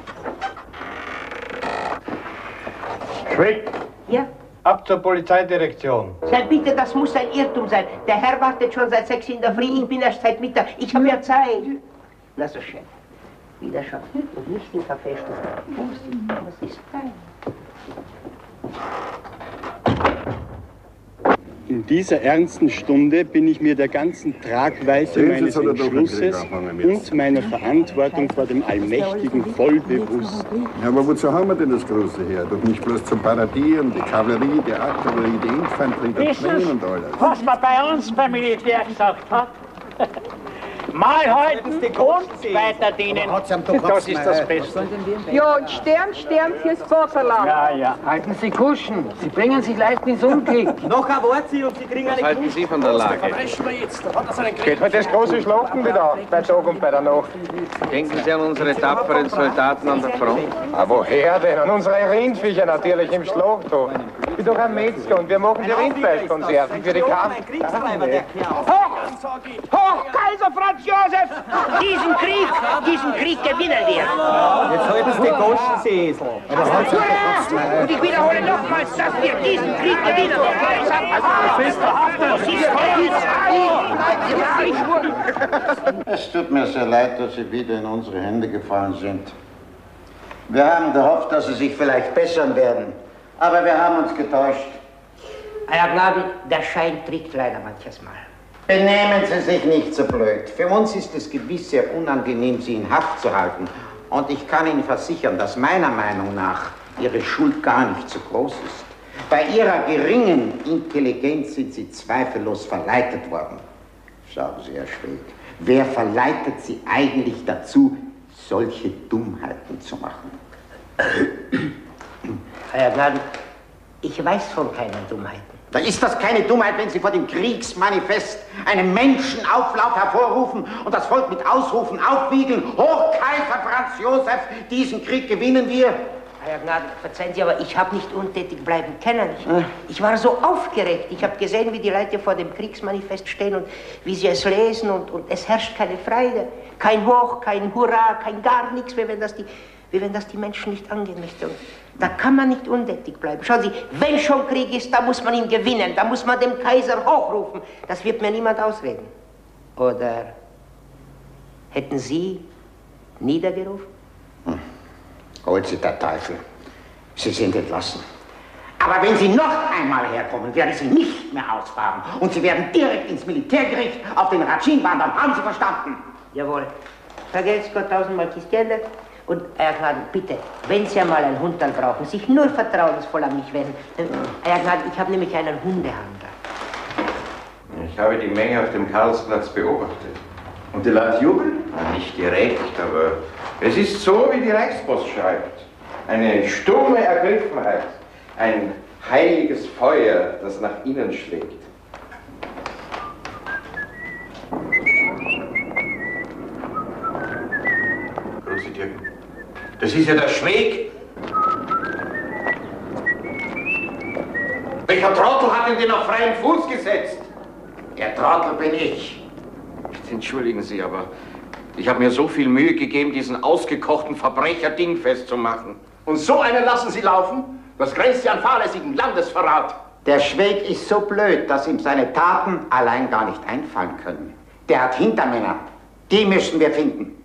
Schweig! Ja? Ab zur Polizeidirektion. Sei bitte, das muss ein Irrtum sein. Der Herr wartet schon seit 6 in der Früh, ich bin erst seit Mittag. Ich habe ja Zeit. Na so schön. Wieder schauen und nicht in Kaffeestuhl. Was ist fein? In dieser ernsten Stunde bin ich mir der ganzen Tragweite meines Entschlusses und meiner Verantwortung vor dem Allmächtigen voll bewusst. Ja, aber wozu haben wir denn das große Heer? Doch nicht bloß zum Paradieren, die Kavallerie, die Artillerie, die Infanterie, der Krähen und alles. Was man bei uns beim Militär gesagt hat? Mal halten und weiter dienen. Das ist das Beste. Ja, und Stern fürs Vaterland. Ja. Halten Sie Kuschen. Sie bringen sich leicht ins Unglück. Noch ein Wort Sie und Sie kriegen eine Was halten Sie von der Lage? Geht heute das große Schlachten wieder, bei Tag und bei der Nacht. Denken Sie an unsere tapferen Soldaten an der Front? Ah, woher denn? An unsere Rindviecher natürlich im Schlachthof. Ich bin doch ein Metzger und wir machen die Rindfleischkonserven für die Kampf. Hoch, Kaiser Franz Josef! Diesen Krieg gewinnen wir. Jetzt halten Sie die Goschen, Sie Esel. Und ich wiederhole nochmals, dass wir diesen Krieg gewinnen werden. Es tut mir sehr leid, dass Sie wieder in unsere Hände gefallen sind. Wir haben gehofft, dass Sie sich vielleicht bessern werden. Aber wir haben uns getäuscht. Herr Gnade, der Schein trägt leider manches Mal. Benehmen Sie sich nicht so blöd. Für uns ist es gewiss sehr unangenehm, Sie in Haft zu halten. Und ich kann Ihnen versichern, dass meiner Meinung nach Ihre Schuld gar nicht so groß ist. Bei Ihrer geringen Intelligenz sind Sie zweifellos verleitet worden. Schauen Sie, Herr Schweig, Wer verleitet Sie eigentlich dazu, solche Dummheiten zu machen? Herr Gnaden, ich weiß von keinen Dummheiten. Da ist das keine Dummheit, wenn Sie vor dem Kriegsmanifest einen Menschenauflauf hervorrufen und das Volk mit Ausrufen aufwiegeln. Hochkaiser Franz Josef, diesen Krieg gewinnen wir. Herr Gnaden, verzeihen Sie, aber ich habe nicht untätig bleiben können. Ich war so aufgeregt. Ich habe gesehen, wie die Leute vor dem Kriegsmanifest stehen und wie sie es lesen und es herrscht keine Freude. Kein Hoch, kein Hurra, kein gar nichts, wie wenn das die Menschen nicht angehen möchten. Da kann man nicht untätig bleiben. Schauen Sie, wenn schon Krieg ist, da muss man ihn gewinnen. Da muss man dem Kaiser hochrufen. Das wird mir niemand ausreden. Oder hätten Sie niedergerufen? Holt Sie der Teufel. Sie sind entlassen. Aber wenn Sie noch einmal herkommen, werde ich Sie nicht mehr ausfahren. Und Sie werden direkt ins Militärgericht auf den Ratschin wandern. Haben Sie verstanden? Jawohl. Vergelt's Gott tausendmal Kistende. Und Herr Gnaden, bitte, wenn Sie einmal einen Hund dann brauchen, sich nur vertrauensvoll an mich wenden. Herr Gnaden, ich habe nämlich einen Hundehandler. Ich habe die Menge auf dem Karlsplatz beobachtet. Und die Leute jubeln? Nicht direkt, aber es ist so, wie die Reichspost schreibt. Eine stumme Ergriffenheit, ein heiliges Feuer, das nach innen schlägt. Grüße dir. Das ist ja der Schweg. Welcher Trottel hat ihn denn auf freien Fuß gesetzt? Der Trottel bin ich. Entschuldigen Sie, aber ich habe mir so viel Mühe gegeben, diesen ausgekochten Verbrecher dingfest zu machen. Und so einen lassen Sie laufen? Das grenzt ja an fahrlässigen Landesverrat. Der Schweg ist so blöd, dass ihm seine Taten allein gar nicht einfallen können. Der hat Hintermänner. Die müssen wir finden.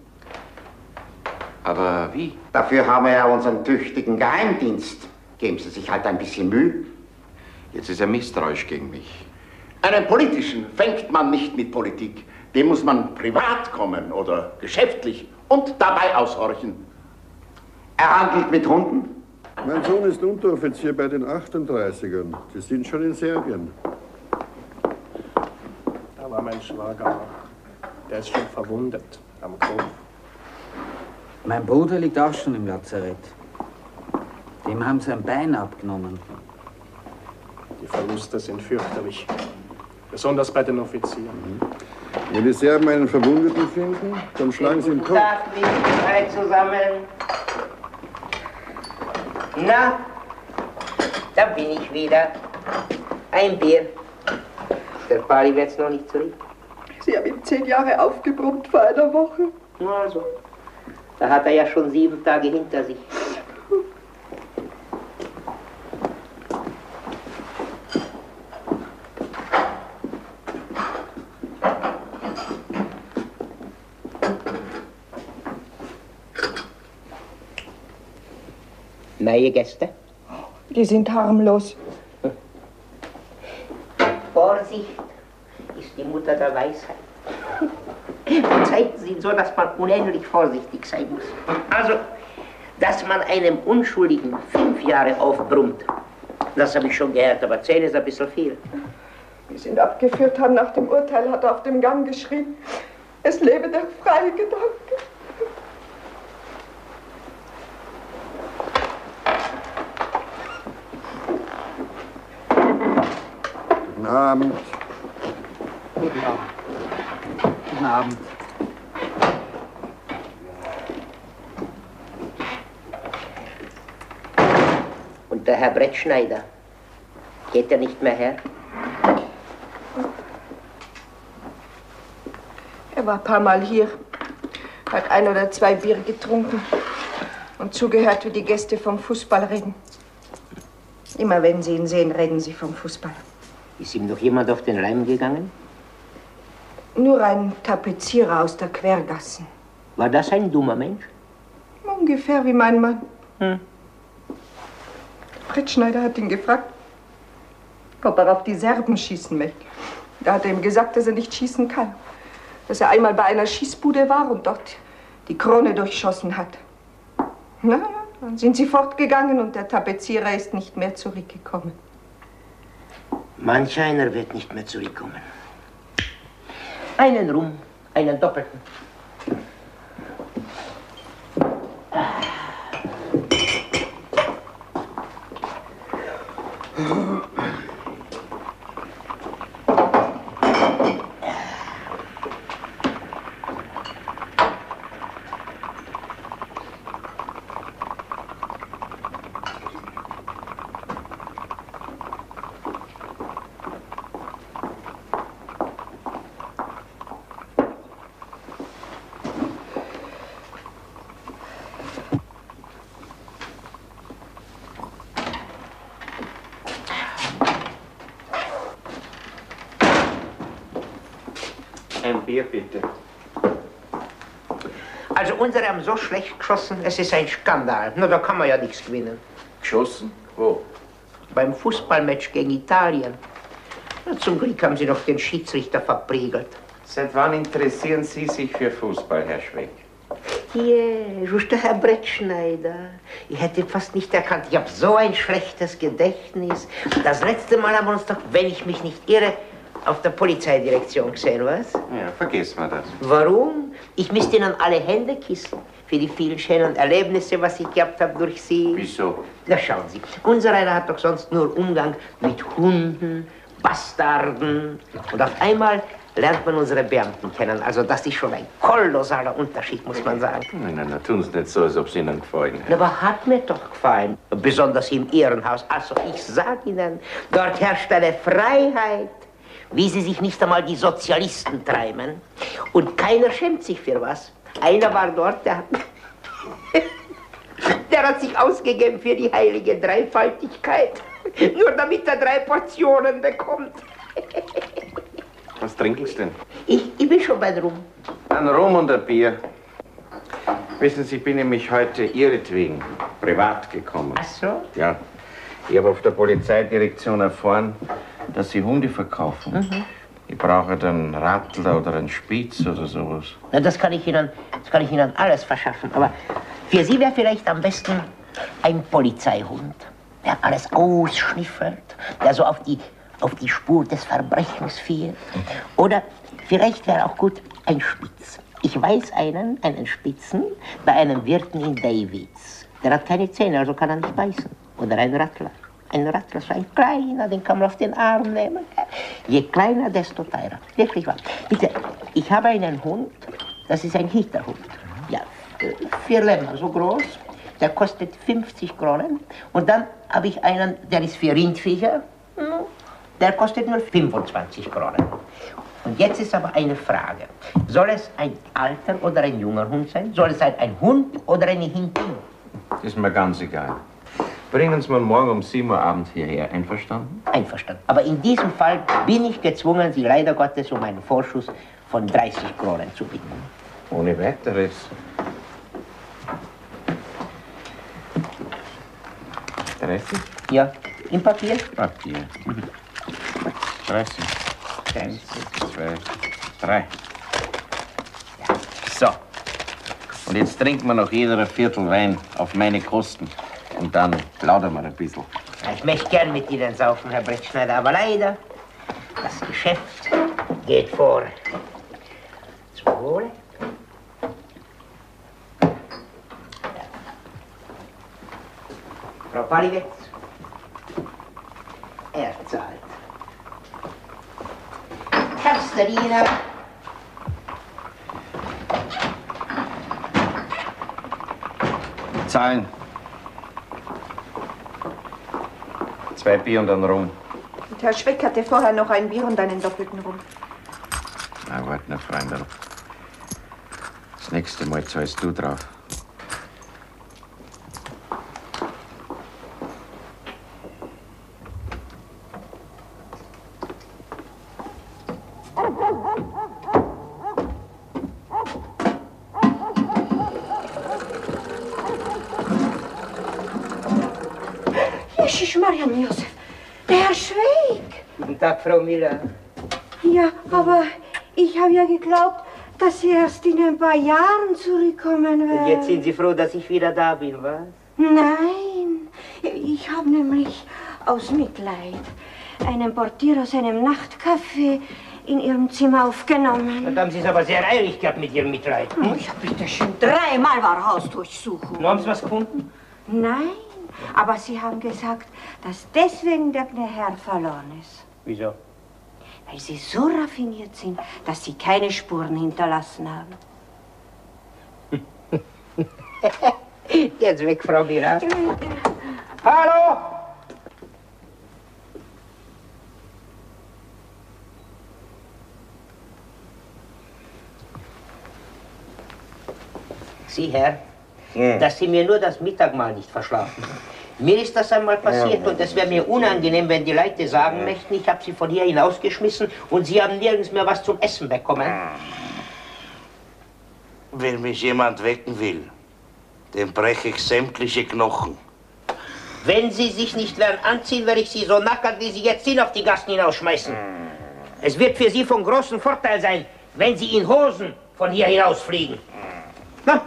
Aber wie? Dafür haben wir ja unseren tüchtigen Geheimdienst. Geben Sie sich halt ein bisschen Mühe. Jetzt ist er misstrauisch gegen mich. Einen politischen fängt man nicht mit Politik. Dem muss man privat kommen oder geschäftlich und dabei aushorchen. Er handelt mit Hunden? Mein Sohn ist Unteroffizier bei den 38ern. Die sind schon in Serbien. Da war mein Schwager. Der ist schon verwundet am Kopf. Mein Bruder liegt auch schon im Lazarett. Dem haben sie ein Bein abgenommen. Die Verluste sind fürchterlich. Besonders bei den Offizieren. Wenn die Serben einen Verwundeten finden, dann schlagen sie ihn tot. Guten Tag, liebe zusammen. Na, da bin ich wieder. Ein Bier. Der Pari wird's noch nicht zurück. Sie haben ihm 10 Jahre aufgebrummt vor einer Woche. Also, da hat er ja schon 7 Tage hinter sich. Neue Gäste? Die sind harmlos. Vorsicht ist die Mutter der Weisheit. Zeiten sind so, dass man unendlich vorsichtig sein muss. Also, dass man einem Unschuldigen 5 Jahre aufbrummt, das habe ich schon gehört, aber 10 ist ein bisschen viel. Wir sind abgeführt haben nach dem Urteil, hat er auf dem Gang geschrien, es lebe der freie Gedanke. Guten Abend. Guten Abend. Guten Abend. Und der Herr Brettschneider, geht er nicht mehr her? Er war ein paar Mal hier, hat 1 oder 2 Bier getrunken und zugehört, wie die Gäste vom Fußball reden. Immer wenn sie ihn sehen, reden sie vom Fußball. Ist ihm noch jemand auf den Leim gegangen? Nur ein Tapezierer aus der Quergassen. War das ein dummer Mensch? Ungefähr wie mein Mann. Brettschneider hat ihn gefragt, ob er auf die Serben schießen möchte. Da hat er ihm gesagt, dass er nicht schießen kann. Dass er einmal bei einer Schießbude war und dort die Krone durchschossen hat. Na, dann sind sie fortgegangen und der Tapezierer ist nicht mehr zurückgekommen. Manch einer wird nicht mehr zurückkommen. Einen Rum, Einen doppelten. Ein Bier, bitte. Also unsere haben so schlecht geschossen, es ist ein Skandal. Na, da kann man ja nichts gewinnen. Geschossen? Wo? Beim Fußballmatch gegen Italien. Na, zum Glück haben sie noch den Schiedsrichter verprügelt. Seit wann interessieren Sie sich für Fußball, Herr Schweck? Ja, just der Herr Brettschneider. Ich hätte fast nicht erkannt. Ich habe so ein schlechtes Gedächtnis. Das letzte Mal haben wir uns doch, wenn ich mich nicht irre, auf der Polizeidirektion gesehen, was? Ja, vergessen wir das. Warum? Ich müsste Ihnen alle Hände küssen für die vielen schönen Erlebnisse, was ich gehabt habe durch Sie. Wieso? Na, schauen Sie, unser einer hat doch sonst nur Umgang mit Hunden, Bastarden. Und auf einmal lernt man unsere Beamten kennen. Also das ist schon ein kolossaler Unterschied, muss man sagen. Nein, tun Sie nicht so, als ob es Ihnen gefallen hätte. Aber hat mir doch gefallen. Besonders im Ehrenhaus. Also ich sage Ihnen, dort herrscht eine Freiheit, wie sie sich nicht einmal die Sozialisten treiben. Und keiner schämt sich für was. Einer war dort, der hat sich ausgegeben für die heilige Dreifaltigkeit. Nur damit er 3 Portionen bekommt. Was trinken Sie denn? Ich bin schon bei Rum. Ein Rum und ein Bier. Wissen Sie, ich bin nämlich heute ihretwegen privat gekommen. Ach so? Ja. Ich habe auf der Polizeidirektion erfahren, dass Sie Hunde verkaufen. Mhm. Ich brauche einen Rattler oder einen Spitz oder sowas. Na, das kann ich Ihnen alles verschaffen. Aber für Sie wäre vielleicht am besten ein Polizeihund, der alles ausschnüffelt, der so auf die Spur des Verbrechens fährt. Oder vielleicht wäre auch gut ein Spitz. Ich weiß einen Spitzen, bei einem Wirten in Davids. Der hat keine Zähne, also kann er nicht beißen. Oder ein Rattler. Ein Rattler, so ein kleiner, den kann man auf den Arm nehmen. Je kleiner, desto teurer. Wirklich wahr. Bitte, ich habe einen Hund, das ist ein Hinterhund. Ja, 4 Lämmer, so groß. Der kostet 50 Kronen. Und dann habe ich einen, der ist für Rindviecher. Der kostet nur 25 Kronen. Und jetzt ist aber eine Frage. Soll es ein alter oder ein junger Hund sein? Soll es ein Hund oder eine Hündin? Ist mir ganz egal. Bringen Sie mir morgen um 7 Uhr abends hierher. Einverstanden? Einverstanden. Aber in diesem Fall bin ich gezwungen, Sie leider Gottes um einen Vorschuss von 30 Kronen zu bitten. Ohne weiteres. Interesse? Ja. Im Papier? Papier. 30. 1, 2, 3. So. Und jetzt trinken wir noch jeder ein Viertel Wein auf meine Kosten. Und dann plaudern wir ein bisschen. Ich möchte gern mit Ihnen saufen, Herr Brettschneider, aber leider, das Geschäft geht vor. Zum Wohle. Frau Paliwitz, er zahlt. Kasterina. Zahlen. 2 Bier und ein Rum. Und Herr Schweck hatte vorher noch ein Bier und einen doppelten Rum. Na, warte noch, Freundl. Das nächste Mal zahlst du drauf. Marian Josef, der Herr Schweig. Guten Tag, Frau Miller. Ja, aber ich habe ja geglaubt, dass Sie erst in ein paar Jahren zurückkommen werden. Und jetzt sind Sie froh, dass ich wieder da bin, was? Nein, ich habe nämlich aus Mitleid einen Portier aus einem Nachtcafé in Ihrem Zimmer aufgenommen. Da haben Sie es aber sehr eilig gehabt mit Ihrem Mitleid. Oh, ja, bitte schön. 3-mal war Hausdurchsuchung. Nun haben Sie was gefunden? Nein, aber Sie haben gesagt, dass deswegen der Herr verloren ist. Wieso? Weil Sie so raffiniert sind, dass Sie keine Spuren hinterlassen haben. Jetzt weg, Frau Mira. Hallo! Sie, Herr, dass Sie mir nur das Mittagmahl nicht verschlafen. Mir ist das einmal passiert und es wäre mir unangenehm, wenn die Leute sagen möchten, ich habe Sie von hier hinausgeschmissen und Sie haben nirgends mehr was zum Essen bekommen. Wenn mich jemand wecken will, dem breche ich sämtliche Knochen. Wenn Sie sich nicht werden anziehen, werde ich Sie so nackert, wie Sie jetzt sind, auf die Gassen hinausschmeißen. Es wird für Sie von großem Vorteil sein, wenn Sie in Hosen von hier hinausfliegen. Na?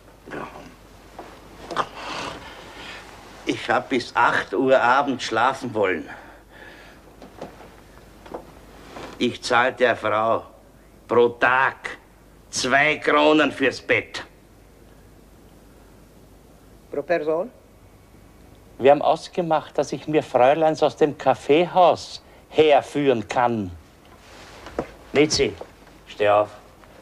Ich habe bis 8 Uhr abends schlafen wollen. Ich zahle der Frau pro Tag 2 Kronen fürs Bett. Pro Person? Wir haben ausgemacht, dass ich mir Fräuleins aus dem Kaffeehaus herführen kann. Litzi, steh auf.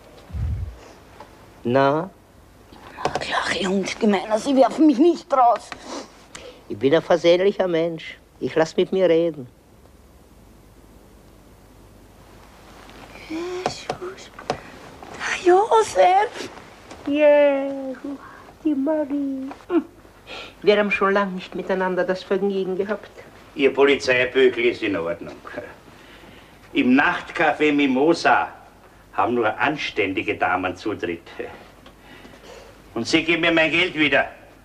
Na? Ach, klare Jungs, gemeiner, Sie werfen mich nicht raus. Ich bin ein versöhnlicher Mensch. Ich lass mit mir reden. Jesus. Der Josef. Ja, die Marie. Wir haben schon lange nicht miteinander das Vergnügen gehabt. Ihr Polizeibügel ist in Ordnung. Im Nachtcafé Mimosa haben nur anständige Damen Zutritt. Und Sie geben mir mein Geld wieder.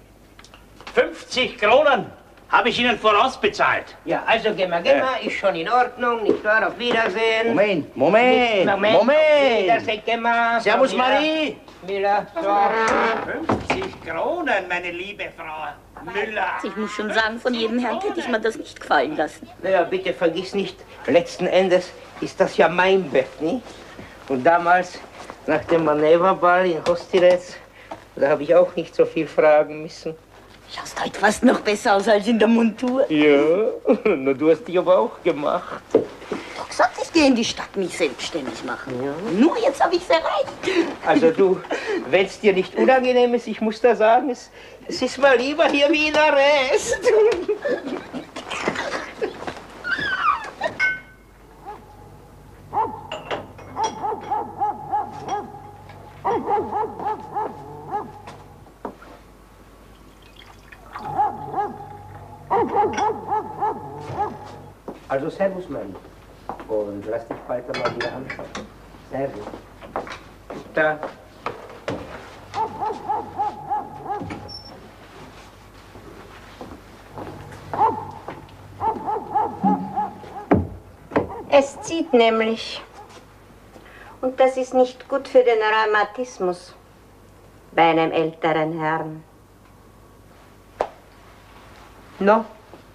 50 Kronen habe ich Ihnen vorausbezahlt. Ja, also geh mal, ist schon in Ordnung, nicht wahr? Auf Wiedersehen. Moment. Wiedersehen, geh mal. Servus, Marie. Miller, so. 50 Kronen, meine liebe Frau Müller. Ich muss schon sagen, von jedem Herrn hätte ich mir das nicht gefallen lassen. Naja, bitte vergiss nicht, letzten Endes ist das ja mein Bett, nicht? Und damals, nach dem Manöverball in Hostinec, da habe ich auch nicht so viel fragen müssen. Schaust heute fast noch besser aus als in der Montur. Ja, na, du hast dich aber auch gemacht. Doch gesagt, ich gehe in die Stadt mich selbstständig machen. Ja. Nur jetzt habe ich's erreicht. Also du, wenn es dir nicht unangenehm ist, ich muss da sagen, es ist mal lieber hier wie in Arrest. Also servus, Mann. Und lass dich bald einmal wieder anschauen. Servus. Da. Es zieht nämlich. Und das ist nicht gut für den Rheumatismus bei einem älteren Herrn. No.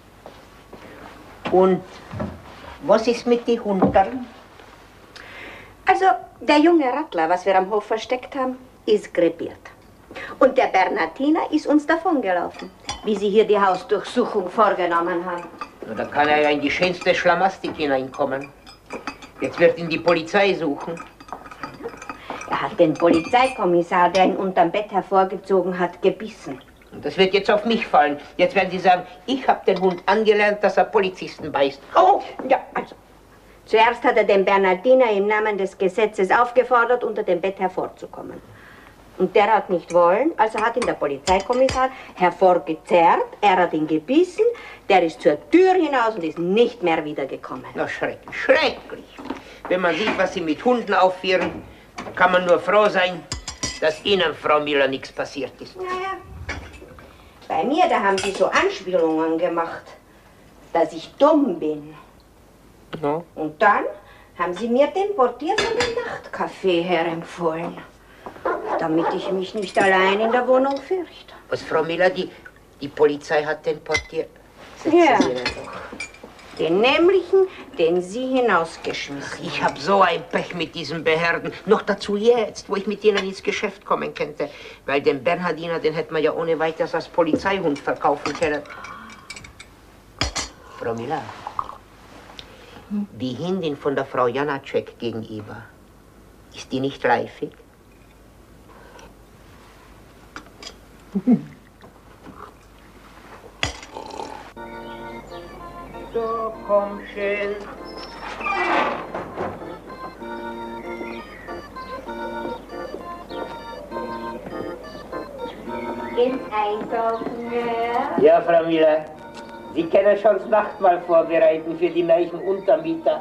Und was ist mit den Hunden? Also, der junge Rattler, was wir am Hof versteckt haben, ist krepiert. Und der Bernhardiner ist uns davongelaufen, wie Sie hier die Hausdurchsuchung vorgenommen haben. Na, da kann er ja in die schönste Schlammastik hineinkommen. Jetzt wird ihn die Polizei suchen. Er hat den Polizeikommissar, der ihn unterm Bett hervorgezogen hat, gebissen. Und das wird jetzt auf mich fallen. Jetzt werden Sie sagen, ich habe den Hund angelernt, dass er Polizisten beißt. Oh, ja, also. Zuerst hat er den Bernhardiner im Namen des Gesetzes aufgefordert, unter dem Bett hervorzukommen. Und der hat nicht wollen, also hat ihn der Polizeikommissar hervorgezerrt, er hat ihn gebissen, der ist zur Tür hinaus und ist nicht mehr wiedergekommen. Na, schrecklich, schrecklich. Wenn man sieht, was Sie mit Hunden aufführen, kann man nur froh sein, dass Ihnen, Frau Miller, nichts passiert ist. Naja, bei mir, da haben Sie so Anspielungen gemacht, dass ich dumm bin. No. Und dann haben Sie mir den Portier von dem Nachtcafé herempfohlen, damit ich mich nicht allein in der Wohnung fürchte. Was, Frau Miller, die Polizei hat den Portier... Ja. Den nämlichen, den Sie hinausgeschmissen haben. Ich habe so ein Pech mit diesen Behörden. Noch dazu jetzt, wo ich mit denen ins Geschäft kommen könnte. Weil den Bernhardiner, den hätte man ja ohne weiteres als Polizeihund verkaufen können. Frau Miller, die Hündin von der Frau Janacek gegenüber, ist die nicht reifig? So, komm schön. Geht's einkaufen, ja? Ja, Frau Miller, Sie können schon das Nachtmahl vorbereiten für die neuen Untermieter.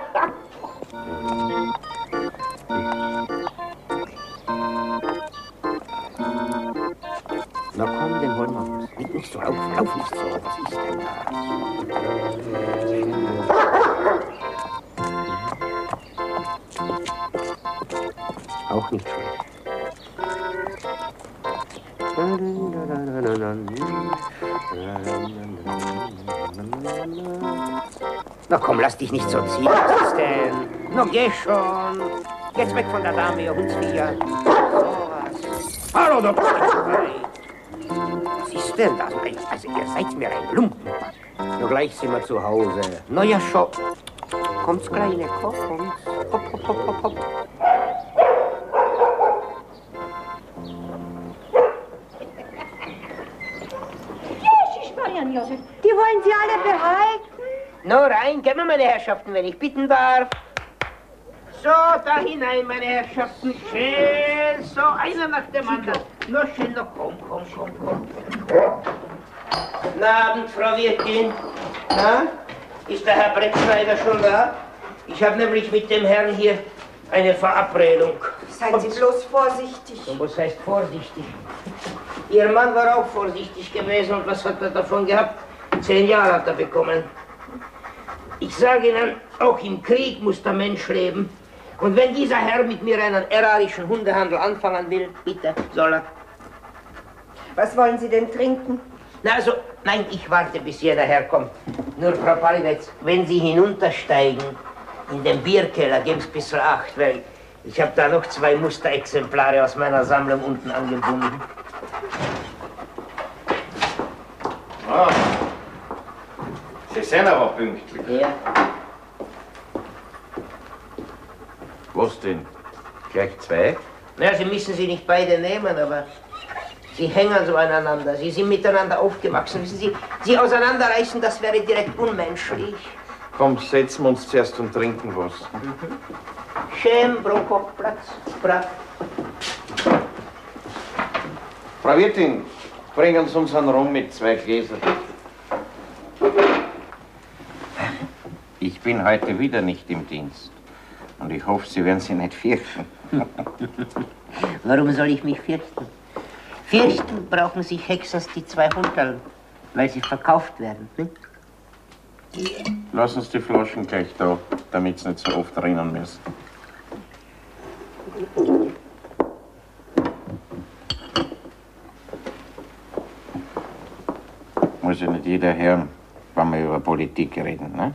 Na komm, den holen wir uns. Nicht so, lauf nicht so. Was ist denn da? Auch nicht schlecht. Na komm, lass dich nicht so ziehen. Was ist denn? Na geh schon. Jetzt weg von der Dame, ihr Hundsviecher. So was. Hallo, da bist du zu weit. Was ist denn das? Also, ihr seid mir ein Lumpen. Ja, gleich sind wir zu Hause. Na ja, schon. Kommt's, Kleine, kommt's. Hopp, hopp, hopp, hopp, hopp. Josef, die wollen Sie alle behalten? Na rein, gehen wir, meine Herrschaften, wenn ich bitten darf. So, da hinein, meine Herrschaften. Schön, so, einer nach dem anderen. Na schön, na komm. Guten Abend, Frau Wirtin. Na, ist der Herr Brettschneider schon da? Ich habe nämlich mit dem Herrn hier eine Verabredung. Seien Sie bloß vorsichtig. Und was heißt vorsichtig? Ihr Mann war auch vorsichtig gewesen und was hat er davon gehabt? 10 Jahre hat er bekommen. Ich sage Ihnen, auch im Krieg muss der Mensch leben. Und wenn dieser Herr mit mir einen erarischen Hundehandel anfangen will, bitte, soll er. Was wollen Sie denn trinken? Na also, nein, ich warte, bis jeder herkommt. Nur, Frau Palidetz, wenn Sie hinuntersteigen in den Bierkeller, geben Sie ein bisschen Acht, weil ich habe da noch 2 Musterexemplare aus meiner Sammlung unten angebunden. Ah, Sie sind aber pünktlich. Ja. Was denn? Gleich 2? Na, Sie müssen sie nicht beide nehmen, aber sie hängen so aneinander. Sie sind miteinander aufgewachsen. Wissen Sie, sie auseinanderreißen, das wäre direkt unmenschlich. Komm, setzen wir uns zuerst und trinken was. Schön, Prokop-Platz, brav. Frau Wirtin, bringen Sie uns einen Rum mit 2 Gläsern. Ich bin heute wieder nicht im Dienst. Und ich hoffe, Sie werden sich nicht fürchten. Warum soll ich mich fürchten? Fürchten brauchen sich Hexers die 2 Hunderl, weil sie verkauft werden. Hm? Lassen Sie die Flaschen gleich da, damit Sie nicht so oft rennen müssen. Muss ja nicht jeder hören, wenn wir über Politik reden, ne?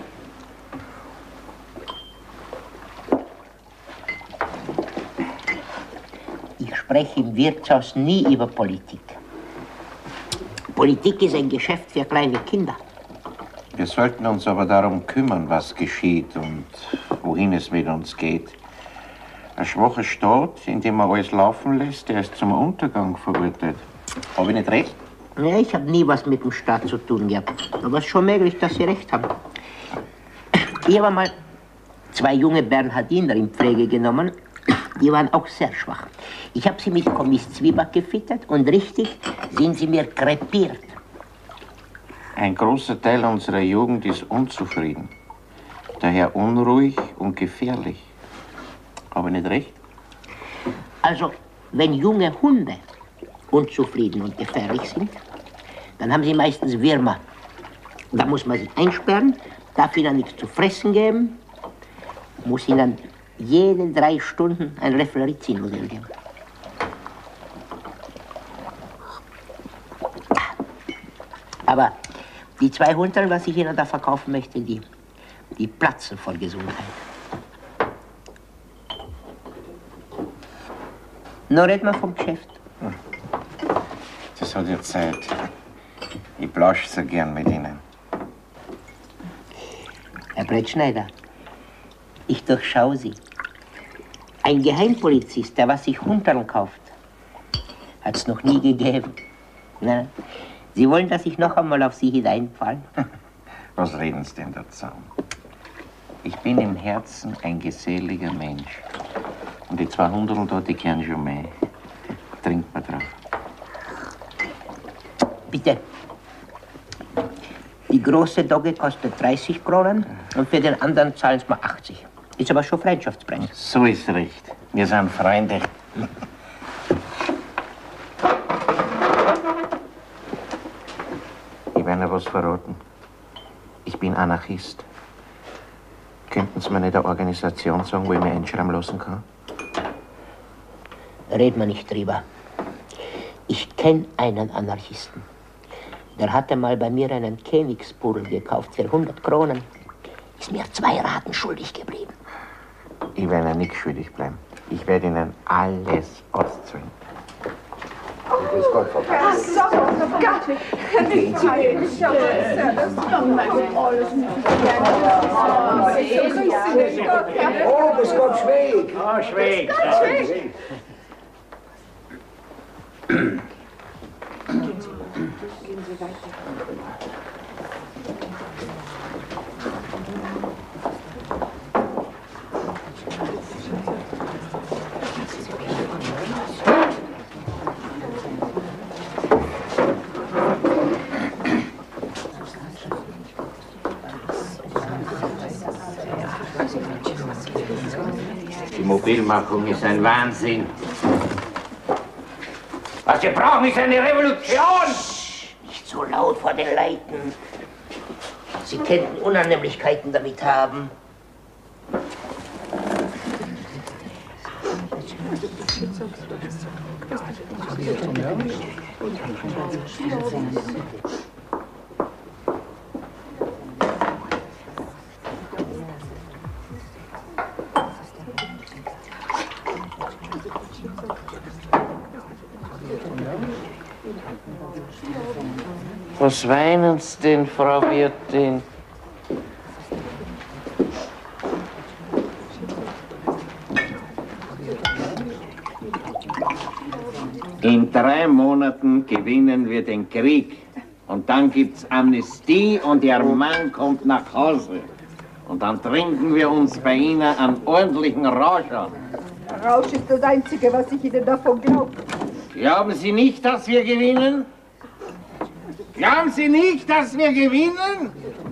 Ich spreche im Wirtshaus nie über Politik. Politik ist ein Geschäft für kleine Kinder. Wir sollten uns aber darum kümmern, was geschieht und wohin es mit uns geht. Ein schwacher Staat, in dem man alles laufen lässt, der ist zum Untergang verurteilt. Habe ich nicht recht? Ja, ich habe nie was mit dem Staat zu tun gehabt. Aber es ist schon möglich, dass Sie recht haben. Ich habe mal 2 junge Bernhardiner in Pflege genommen. Die waren auch sehr schwach. Ich habe sie mit Kommiss Zwieback gefüttert und richtig sind sie mir krepiert. Ein großer Teil unserer Jugend ist unzufrieden. Daher unruhig und gefährlich. Habe ich nicht recht? Also, wenn junge Hunde unzufrieden und gefährlich sind, dann haben sie meistens Würmer. Da muss man sie einsperren, darf ihnen nichts zu fressen geben, muss ihnen jede 3 Stunden ein Löffel Rizzinusel geben. Aber Die 200, was ich Ihnen da verkaufen möchte, die platzen vor Gesundheit. Nur reden wir vom Geschäft. Das hat ja Zeit. Ich plausche so gern mit Ihnen. Herr Brettschneider, ich durchschaue Sie. Ein Geheimpolizist, der was sich Hunterl kauft, hat es noch nie gegeben. Na, Sie wollen, dass ich noch einmal auf Sie hineinfalle? Was reden Sie denn dazu? Ich bin im Herzen ein geselliger Mensch. Und die 200 da, die kennen schon mehr. Trinkt mal drauf. Bitte. Die große Dogge kostet 30 Kronen und für den anderen zahlen Sie mal 80. Ist aber schon Freundschaftspreis. So ist recht. Wir sind Freunde. Ich werde Ihnen was verraten. Ich bin Anarchist. Könnten Sie mir nicht eine Organisation sagen, wo ich mich einschreiben lassen kann? Reden wir nicht drüber. Ich kenne einen Anarchisten. Der hatte mal bei mir einen Königspudel gekauft für 100 Kronen. Ist mir 2 Raten schuldig geblieben. Ich werde Ihnen nichts schuldig bleiben. Ich werde Ihnen alles auszahlen. Grüß Gott, Frau Pass. Ach so, Gott. Gehen Sie hin. Oh, grüß Gott, Schweig. Oh, Schweig. Gehen Sie weiter. Die Mobilmachung ist ein Wahnsinn. Was wir brauchen, ist eine Revolution! Nicht so laut vor den Leuten. Sie könnten Unannehmlichkeiten damit haben. Was weinen Sie denn, Frau Wirtin? In 3 Monaten gewinnen wir den Krieg. Und dann gibt's Amnestie und Ihr Mann kommt nach Hause. Und dann trinken wir uns bei Ihnen einen ordentlichen Rausch an. Rausch ist das Einzige, was ich Ihnen davon glaube. Glauben Sie nicht, dass wir gewinnen? Glauben Sie nicht, dass wir gewinnen?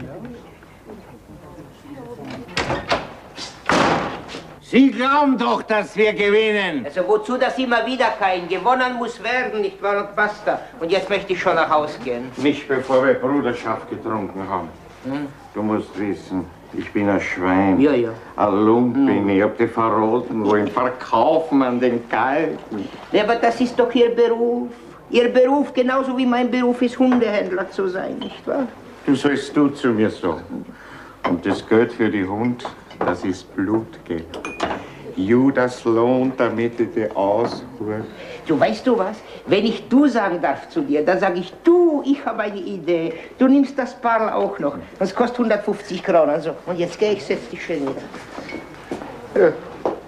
Sie glauben doch, dass wir gewinnen. Also wozu das immer wieder kein? Gewonnen muss werden, nicht wahr? Und basta. Und jetzt möchte ich schon nach Haus gehen. Nicht bevor wir Bruderschaft getrunken haben. Du musst wissen, ich bin ein Schwein. Ja, ja. Ein Lump bin ich. Ich hab die verroten, wollen verkaufen an den Kalten. Ja, aber das ist doch Ihr Beruf. Ihr Beruf, genauso wie mein Beruf ist, Hundehändler zu sein, nicht wahr? Du sollst du zu mir sagen. Und das Geld für die Hund, das ist Blutgeld. Judas lohnt, damit ich die aushole. Du, weißt du was? Wenn ich du sagen darf zu dir, dann sage ich du, ich habe eine Idee. Du nimmst das Parl auch noch. Das kostet 150 Kronen. Also. Und jetzt geh ich, setz dich schön wieder. Ja.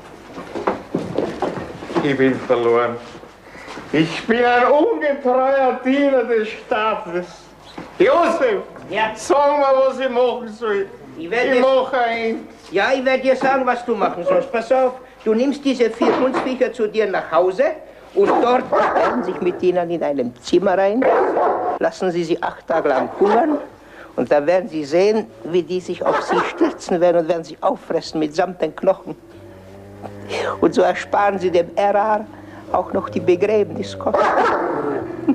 Ich bin verloren. Ich bin ein ungetreuer Diener des Staates. Josef, sag mal, was ich machen soll. Ich mache eins. Ja, ich werde dir sagen, was du machen sollst. Pass auf, du nimmst diese 4 Hundsviecher zu dir nach Hause und dort stellen sich mit ihnen in einem Zimmer rein, lassen sie 8 Tage lang hungern und da werden sie sehen, wie die sich auf sie stürzen werden und werden sie auffressen mitsamt den Knochen. Und so ersparen sie dem RR auch noch die Begräbniskosten.